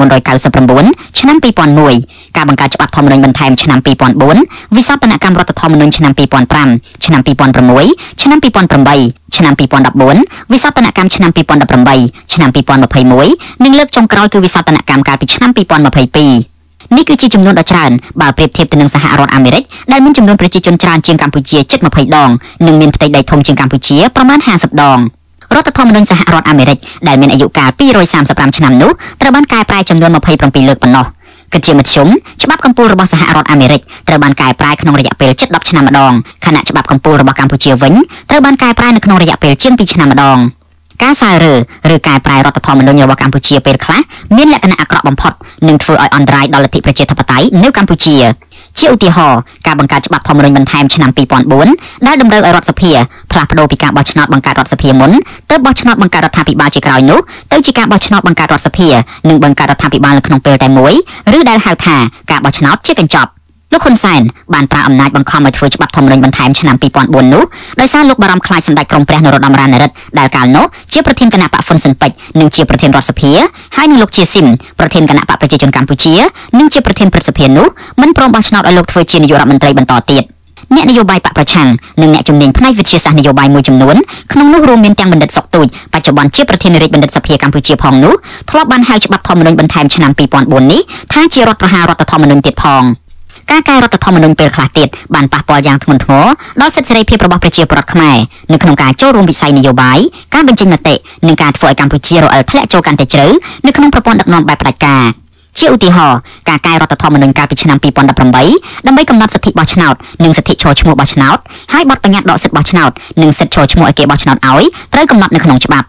1999ឆ្នាំ2001ការបង្កើតច្បាប់ធម្មនុញ្ញបន្ថែមឆ្នាំ2004វិសោធនកម្មរដ្ឋធម្មនុញ្ញឆ្នាំ2005ឆ្នាំ2006ឆ្នាំ2008ឆ្នាំ2014វិសោធនកម្មឆ្នាំ2018ឆ្នាំ2021និងលើកចុងក្រោយគឺវិសោធនកម្មកាលពីឆ្នាំ2022នេះគឺជាចំនួនដ៏ច្រើនបើប្រៀបធៀបទៅនឹងសហរដ្ឋអាមេរិកដែលមានចំនួនប្រជាជនច្រើនជាងកម្ពុជាជិត20ដងនិងមានផ្ទៃដីធំជាងកម្ពុជាប្រមាណ50ដងរដ្ឋធម្មនុញ្ញសហរដ្ឋអាមេរិកដែលមានអាយុកាល235ឆ្នាំនោះត្រូវបានកែប្រែចំនួន27លើកប៉ុណ្ណោះគិតជាមធ្យមច្បាប់កម្ពុជារបស់សហរដ្ឋអាមេរិកត្រូវបានកែប្រែក្នុងរយៈពេលជិត10ឆ្នាំម្ដងខណៈច្បាប់កម្ពុជារបស់កម្ពុជាវិញត្រូវបានកែប្រែនៅក្នុងរយៈពេលជាង2ឆ្នាំម្ដងការសាររើឬកែប្រែរដ្ឋធម្មនុញ្ញរបស់កម្ពុជាពេលខ្លះមានលក្ខណៈអាក្រក់បំផុតនិងធ្វើឲ្យអន្តរាយដល់លទ្ធិប្រជាធិបតេយ្យនៅកម្ពុជាជាឧទាហរណ៍ការបង្កើតច្បាប់ធម្មនុញ្ញបន្ថែមឆ្នាំ2004ដែលតម្រូវឲ្យរដ្ឋសភាផ្លាស់ប្ដូរពីការបោះឆ្នោតបង្កើតរដ្ឋសភាមុនទៅបោះឆ្នោតបង្កើតរដ្ឋាភិបាលជាក្រោយនោះទៅជាការបោះឆ្នោតបង្កើតរដ្ឋសភានិងបង្កើតរដ្ឋាភិបាលនៅក្នុងពេលតែមួយឬដែលហៅថាការបោះឆ្នោតជាកញ្ចប់លោកហ៊ុនសែនបានប្រើអំណាចបង្ខំឲ្យធ្វើច្បាប់ធម្មនុញ្ញបន្ថែមឆ្នាំ2004នោះដោយសារលោកបារម្ភខ្លាចសម្ដេចក្រមព្រះនរោត្តមរណរដ្ឋដែលកាលនោះជាប្រធានគណៈបកហ៊ុនស៊ិនពេជ្រនិងជាប្រធានរដ្ឋសភាហើយនឹងលោកជាស៊ីមប្រធានគណៈបកប្រជាជនកម្ពុជានិងជាប្រធានព្រឹទ្ធសភានោះមិនព្រមបោះឆ្នោតឲ្យលោកធ្វើជានាយករដ្ឋមន្ត្រីបន្តទៀតអ្នកនយោបាយបកប្រឆាំងនិងអ្នកជំនាញផ្នែកវិទ្យាសាស្ត្រនយោបាយមួយចំនួនក្នុងនោះរួមមានទាំងបណ្ឌិតសុកទូចបច្ចុប្បន្នជាប្រធានរាជបណ្ឌិតសភាកម្ពុជាផងនោះធ្លាប់បានហៅច្បាប់ធម្មនុញ្ញបន្ថែមឆ្នាំ2004នេះថាជារដ្ឋប្រហាររដ្ឋធម្មនុញ្ញទៀតផងការកែរដ្ឋធម្មនុញ្ញពេលខ្លះទៀតបានប៉ះពាល់យ៉ាងធ្ងន់ធ្ងរដល់សិទ្ធិសេរីភាពរបស់ប្រជាពលរដ្ឋខ្មែរនៅក្នុងការចូលរួមវិស័យនយោបាយការបញ្ចេញមតិនិងការធ្វើឲ្យកម្ពុជារអិលធ្លាក់ចូលកាន់តែជ្រៅនៅក្នុងប្រព័ន្ធដឹកនាំបែបផ្ដាច់ការជាឧទាហរណ៍ការកែរដ្ឋធម្មនុញ្ញកាលពីឆ្នាំ2018ដើម្បីកំណត់សិទ្ធិបោះឆ្នោតនិងសិទ្ធិឈរឈ្មោះបោះឆ្នោតហើយបទបញ្ញត្តិដកសិទ្ធិបោះឆ្នោតនិងសិទ្ធិឈរឈ្មោះឲ្យគេបោះឆ្នោតឲ្យត្រូវកំណត់នៅក្នុងច្បាប់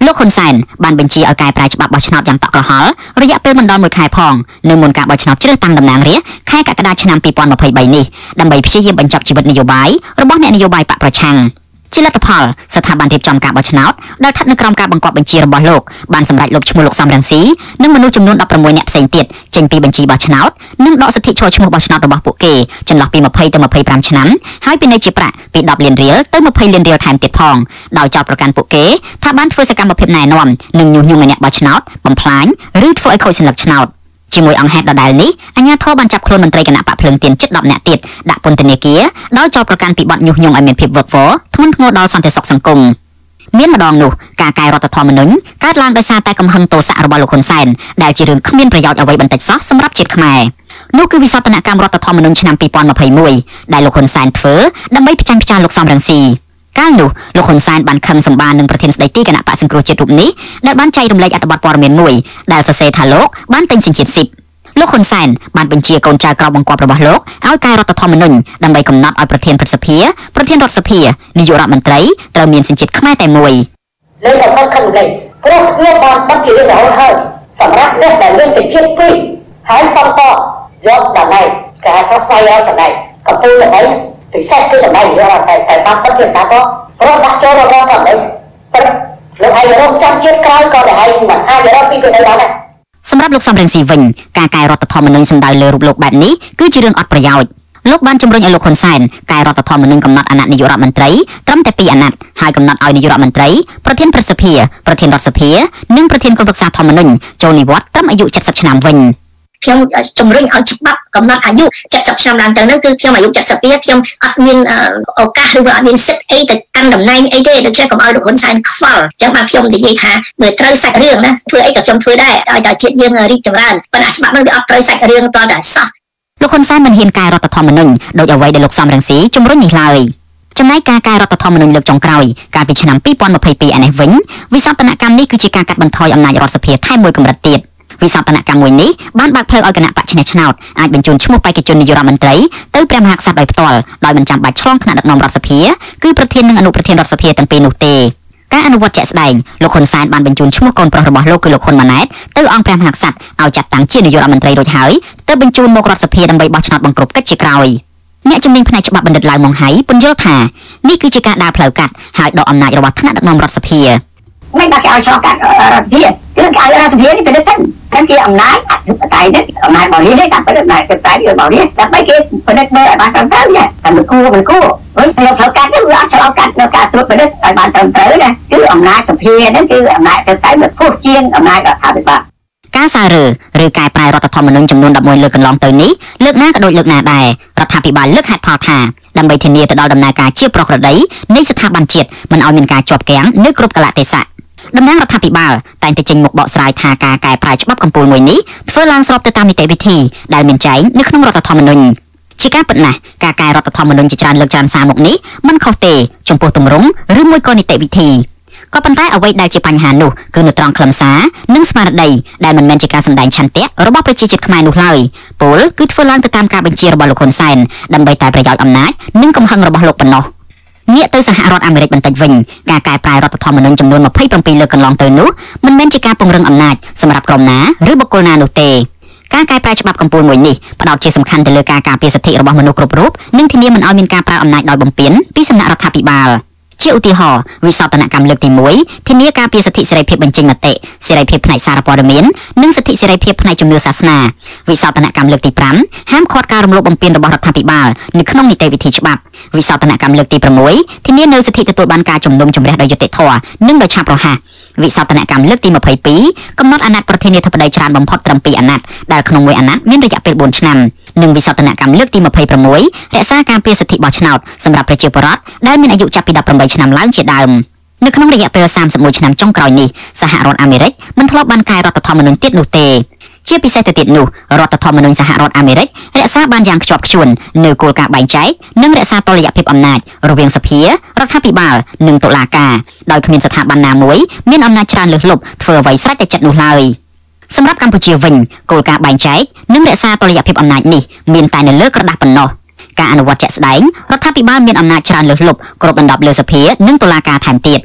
លោកហ៊ុនសែនបានបញ្ជាឲ្យកែប្រែច្បាប់បោះឆ្នោតយ៉ាងតក់ក្រហល់រយៈពេលមិនដល់1ខែផងនៅមុនការបោះឆ្នោតជ្រើសតាំងតំណាងរាស្ត្រខែកក្កដាឆ្នាំ2023នេះដើម្បីព្យាយាមបញ្ចប់ជីវិតនយោបាយរបស់អ្នកនយោបាយបកប្រឆាំងជាលទ្ធផលស្ថាប័នរៀបចំការបោះឆ្នោតដែលស្ថិតនៅក្រោមការបង្គាប់បញ្ជារបស់លោកបានសម្រេចលុបឈ្មោះលោកសំរងស៊ីនិងមនុស្សចំនួន16នាក់ផ្សេងទៀតចេញពីបញ្ជីបោះឆ្នោតនិងដកសិទ្ធិចូលឈ្មោះបោះឆ្នោតរបស់ពួកគេចន្លោះពី20ទៅ25ឆ្នាំហើយពិន័យជាប្រាក់ពី10លានរៀលទៅ20លានរៀលថែមទៀតផងដោយចោទប្រកាន់ពួកគេថាបានធ្វើសកម្មភាពណែនាំនិងញុះញង់អ្នកបោះឆ្នោតបំផ្លាញឬធ្វើឲ្យខូចសញ្ញាឆ្នោតជាមួយអង្គហេតុដដែលនេះអាជ្ញាធរបានចាប់ខ្លួនមន្ត្រីគណៈបកភ្លើងទៀនជិត10នាក់ទៀតដាក់ពន្ធនាគារដោយចោទប្រកាន់ពីបទញុះញង់ឲ្យមានភាពវឹកវរធ្ងន់ធ្ងរដល់សន្តិសុខសង្គមមានម្ដងនោះការកែរដ្ឋធម្មនុញ្ញកើតឡើងដោយសារតែកំហឹងទោសៈរបស់លោកហ៊ុនសែនដែលជារឿងគ្មានប្រយោជន៍អ្វីបន្តិចសោះសម្រាប់ជាតិខ្មែរនោះគឺវិសោធនកម្មរដ្ឋធម្មនុញ្ញឆ្នាំ2021ដែលលោកហ៊ុនសែនធ្វើដើម្បីផ្ចាញ់ផ្ចាលោកសំរងស៊ីកាលនោះលោកហ៊ុនសែនបានខឹងសម្បាននឹងប្រធានស្ដីទីគណៈបកសង្គ្រោះជាតិរូបនេះដែលបានចែករំលែកអត្ថបទព័ត៌មានមួយដែលសរសេរថាលោកបានទិញសញ្ជាតិស៊ីបលោកហ៊ុនសែនបានបញ្ជាកូនចៅក្រមបង្គាប់របស់លោកឲ្យកែរដ្ឋធម្មនុញ្ញដើម្បីកំណត់ឲ្យប្រធានព្រឹទ្ធសភាប្រធានរដ្ឋសភានាយករដ្ឋមន្ត្រីត្រូវមានសញ្ជាតិខ្មែរតែមួយលើកទៅខឹងលេងព្រោះវាបានបាត់ជារឿងរហូតហើយសម្រាប់អ្នកដែលមានសញ្ជាតិពីរហើយបន្តយកតម្លៃគេហៅថាស្វែងរកតម្លៃកំពុងតម្លៃពិសេសគឺតម្លៃយកតែបានបាត់ជាថាក៏ព្រោះដាក់ចូលរបស់តម្លៃព្រឹកលោកហើយរកចាំជាតិក្រោយក៏ដែលហើយមិនអាចរកពីទៅបានដែរសម្រាប់លោកសំរងស៊ីវិញការកែរដ្ឋធម្មនុញ្ញសំដៅលើរូបលោកបែបនេះគឺជារឿងអត់ប្រយោជន៍លោកបានជំរុញឲ្យលោកហ៊ុនសែនកែរដ្ឋធម្មនុញ្ញកំណត់អាណត្តិនាយករដ្ឋមន្ត្រីត្រឹមតែ2អាណត្តិហើយកំណត់ឲ្យនាយករដ្ឋមន្ត្រីប្រធានព្រឹទ្ធសភាប្រធានរដ្ឋសភានិងប្រធានក្រុមប្រឹក្សាធម្មនុញ្ញចូលនិវត្តន៍ត្រឹមអាយុ70ឆ្នាំវិញខ្ញុំជំរុញឲ្យច្បាប់កំណត់អាយុ70ឆ្នាំឡើងទៅហ្នឹងគឺខ្ញុំអាយុ72ខ្ញុំអត់មានឱកាសឬក៏អត់មានសិទ្ធិអីទៅកាន់តំណែងអីទេដូច្នេះកុំឲ្យលោកហ៊ុនសែនខ្វល់អញ្ចឹងបានខ្ញុំនិយាយថាមើលត្រូវសាច់រឿងណាធ្វើអីក៏ខ្ញុំធ្វើដែរឲ្យតែជាតិយើងរីកចម្រើនប៉ុន្តែច្បាប់ហ្នឹងវាអត់ត្រូវសាច់រឿងតតែសោះលោកហ៊ុនសែនមិនហ៊ានកែរដ្ឋធម្មនុញ្ញដោយអ្វីដែលលោកសំរងស៊ីជំរុញនេះឡើយចំណែកការកែរដ្ឋធម្មនុញ្ញលើកចុងក្រោយកាលពីឆ្នាំ2022ឯនេះវិញវិសោធនកម្មនេះគឺជាការកាត់បន្ថយអំណាចរដ្ឋសភាថែមមួយកម្រិតទៀតវិសោធនកម្មមួយនេះបានបើកផ្លូវឲ្យគណៈបកឈ្នះឆ្នោតអាចបញ្ជូនឈ្មោះបេក្ខជននាយករដ្ឋមន្ត្រីទៅព្រះមហាក្សត្រដោយផ្ទាល់ដោយមិនចាំបាច់ឆ្លងថ្នាក់ដឹកនាំរដ្ឋសភាគឺប្រធាននិងអនុប្រធានរដ្ឋសភាទាំងពីរនោះទេការអនុវត្តជាក់ស្ដែងលោកហ៊ុនសែនបានបញ្ជូនឈ្មោះកូនប្រុសរបស់លោកគឺលោកហ៊ុនម៉ាណែតទៅអង្គព្រះមហាក្សត្រឲ្យចាត់តាំងជានាយករដ្ឋមន្ត្រីរួចហើយទៅបញ្ជូនមករដ្ឋសភាដើម្បីបោះឆ្នោតបង្ក្រប់កិច្ចជាក្រោយអ្នកជំនាញផ្នែកច្បាប់បណ្ឌិតឡៅម៉ុងហៃពន្យល់ថានេះគឺជាការដើរផ្លូវកាត់ហើយដកអំណាចរបស់ថ្នាក់ដឹកនាំរដ្ឋសភាមិនបាច់ឲ្យឆ្លងកាត់រដ្ឋសភាគឺឲ្យរដ្ឋសភានេះទៅទៅហ្នឹងជាអំណាចអធិបតេយ្យនេះអំណាចរបស់នេះតាមពិតអំណាចចិត្តតែរបស់នេះដើម្បីគេពិនិត្យមើលឲ្យបានត្រឹមត្រូវណាតែមិនគួរវិញផ្លូវកាត់នេះវាអត់ឆ្លងកាត់នៅការត្រួតពិនិត្យឲ្យបានត្រឹមត្រូវណាគឺអំណាចសភាហ្នឹងគឺអំណាចចិត្តតែមិនខុសជាងអំណាចរដ្ឋាភិបាលការសាររើឬកែប្រែរដ្ឋធម្មនុញ្ញចំនួន11លើកកន្លងទៅនេះលើកណាក៏ដូចលើកណាដែររដ្ឋាភិបាលលើកហេតុផលថាដើម្បីធានាទៅដល់ដំណើរការជាប្រក្រតីនៃស្ថាប័នជាតិមិនឲ្យមានការជាប់គាំងនៅគ្រប់កលៈទេសៈតំណាងរដ្ឋាភិបាលតែងតែចេញមុខបកស្រាយថាការកែប្រែច្បាប់កំពូលមួយនេះធ្វើឡើងស្របទៅតាមនីតិវិធីដែលមានចែងនៅក្នុងរដ្ឋធម្មនុញ្ញជាការពិតណាស់ការកែរដ្ឋធម្មនុញ្ញជាច្រើនលើកច្រើនសារមកនេះមិនខុសទេចំពោះទម្រង់ឬមួយក៏នីតិវិធីក៏ប៉ុន្តែអ្វីដែលជាបញ្ហានោះគឺនៅត្រង់ខ្លឹមសារនិងស្មារតីដែលមិនមែនជាការសម្ដែងឆន្ទៈរបស់ប្រជាជាតិខ្មែរនោះឡើយពលគឺធ្វើឡើងទៅតាមការបញ្ជារបស់លោកហ៊ុនសែនដើម្បីតែប្រយោជន៍អំណាចនិងកំហឹងរបស់លោកប៉ុណ្ណោះងាកទៅសហរដ្ឋអាមេរិកបន្តិចវិញការកែប្រែរដ្ឋធម្មនុញ្ញចំនួន27លើកកន្លងទៅនោះមិនមែនជាការពង្រឹងអំណាចសម្រាប់ក្រុមណាឬបុគ្គលណានោះទេការកែប្រែច្បាប់កំពូលមួយនេះផ្ដោតជាសំខាន់ទៅលើការការពារសិទ្ធិរបស់មនុស្សគ្រប់រូបនិងធានាមិនឲ្យមានការប្រើអំណាចដោយបំពានពីសំណាក់រដ្ឋាភិបាលជាឧទាហរណ៍វិសោធនកម្មលើកទី1ធានាការពារសិទ្ធិសេរីភាពបញ្ចេញមតិសេរីភាពផ្នែកសារព័ត៌មាននិងសិទ្ធិសេរីភាពផ្នែកជំនឿសាសនាវិសោធនកម្មលើកទី5ហាមឃាត់ការរំលោភបំពានរបស់រដ្ឋាភិបាលនៅក្នុងនីតិវិធីច្បាប់វិសោធនកម្មលើកទី6ធានានូវសិទ្ធិទទួលបានការជំនុំជម្រះដោយយុត្តិធម៌និងដោយឆាប់រហ័សវិសោធនកម្មលើកទី22កំណត់អាណត្តិប្រធានាធិបតីច្រើនបំផុតត្រឹម2អាណត្តិដែលក្នុងមួយអាណត្តិមានរយៈពេល4ឆ្នាំនិងវិសោធនកម្មលើកទី26រក្សាការពារសិទ្ធិបោះឆ្នោតសម្រាប់ប្រជាពលរដ្ឋដែលមានអាយុចាប់ពី18ឆ្នាំឡើងជាដើមនៅក្នុងរយៈពេល31ឆ្នាំចុងក្រោយនេះសហរដ្ឋអាមេរិកមិនធ្លាប់បានកែរដ្ឋធម្មនុញ្ញទៀតនោះទេជាពិសេសទៅទៀតនោះរដ្ឋធម្មនុញ្ញសហរដ្ឋអាមេរិករក្សាបានយ៉ាងខ្ជាប់ខ្ជួននៅគោលការណ៍បែងចែកនិងរក្សាតុល្យភាពអំណាចរវាងសភារដ្ឋាភិបាលនិងតុលាការដោយគ្មានស្ថាប័នណាមួយមានអំណាចច្រើនលើសលប់ធ្វើអ្វីស្រេចតែចិត្តនោះឡើយសម្រាប់កម្ពុជាវិញគោលការណ៍បែងចែកនិងរក្សាតុល្យភាពអំណាចនេះមានតែនៅលើក្រដាស់ប៉ុណ្ណោះការអនុវត្តជាក់ស្ដែងរដ្ឋាភិបាលមានអំណាចច្រើនលើសលប់គ្របដណ្ដប់លើសភានិងតុលាការថែមទៀត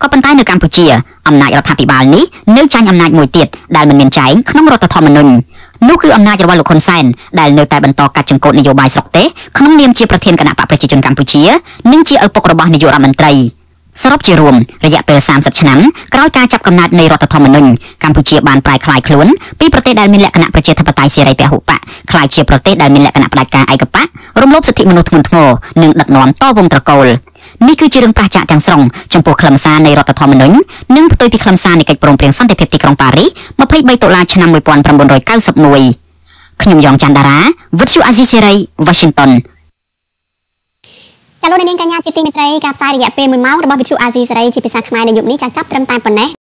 ក៏ប៉ុន្តែនៅកម្ពុជាអំណាចរដ្ឋាភិបាលនេះនៅចាញ់អំណាចមួយទៀតដែលមិនមានចែងក្នុងរដ្ឋធម្មនុញ្ញនោះគឺអំណាចរបស់លោកហ៊ុនសែនដែលនៅតែបន្តកាត់ចង្កូតនយោបាយស្រុកទេសក្នុងនាមជាប្រធានគណៈបកប្រជាជនកម្ពុជានិងជាឪពុករបស់នាយករដ្ឋមន្ត្រីសរុបជារួមរយៈពេល30ឆ្នាំក្រោយការចាប់កំណើតនៃរដ្ឋធម្មនុញ្ញកម្ពុជាបានប្រែក្លាយខ្លួនពីប្រទេសដែលមានលក្ខណៈប្រជាធិបតេយ្យសេរីពហុបកក្លាយជាប្រទេសដែលមានលក្ខណៈផ្ដាច់ការឯកបករំលោភសិទ្ធិមនុស្សធ្ងន់ធ្ងរនិងដឹកនាំតវងត្រកូលនេះគឺជារឿងប្រឆាចទាំងស្រុងចំពោះខ្លឹមសារនៃរដ្ឋធម្មនុញ្ញនិងផ្ទុយពីខ្លឹមសារនៃកិច្ចព្រមព្រៀងសន្តិភាពទីក្រុងប៉ារីស23តុលាឆ្នាំ1991ខ្ញុំយ៉ងច័ន្ទតារាវិទ្យុអាស៊ីសេរី Washington ចាលោកនាងកញ្ញាជាទីមេត្រីការផ្សាយរយៈពេល1ម៉ោងរបស់វិទ្យុអាស៊ីសេរីជាភាសាខ្មែរនៅយប់នេះចាចាប់ត្រឹមតែប៉ុណ្ណេះ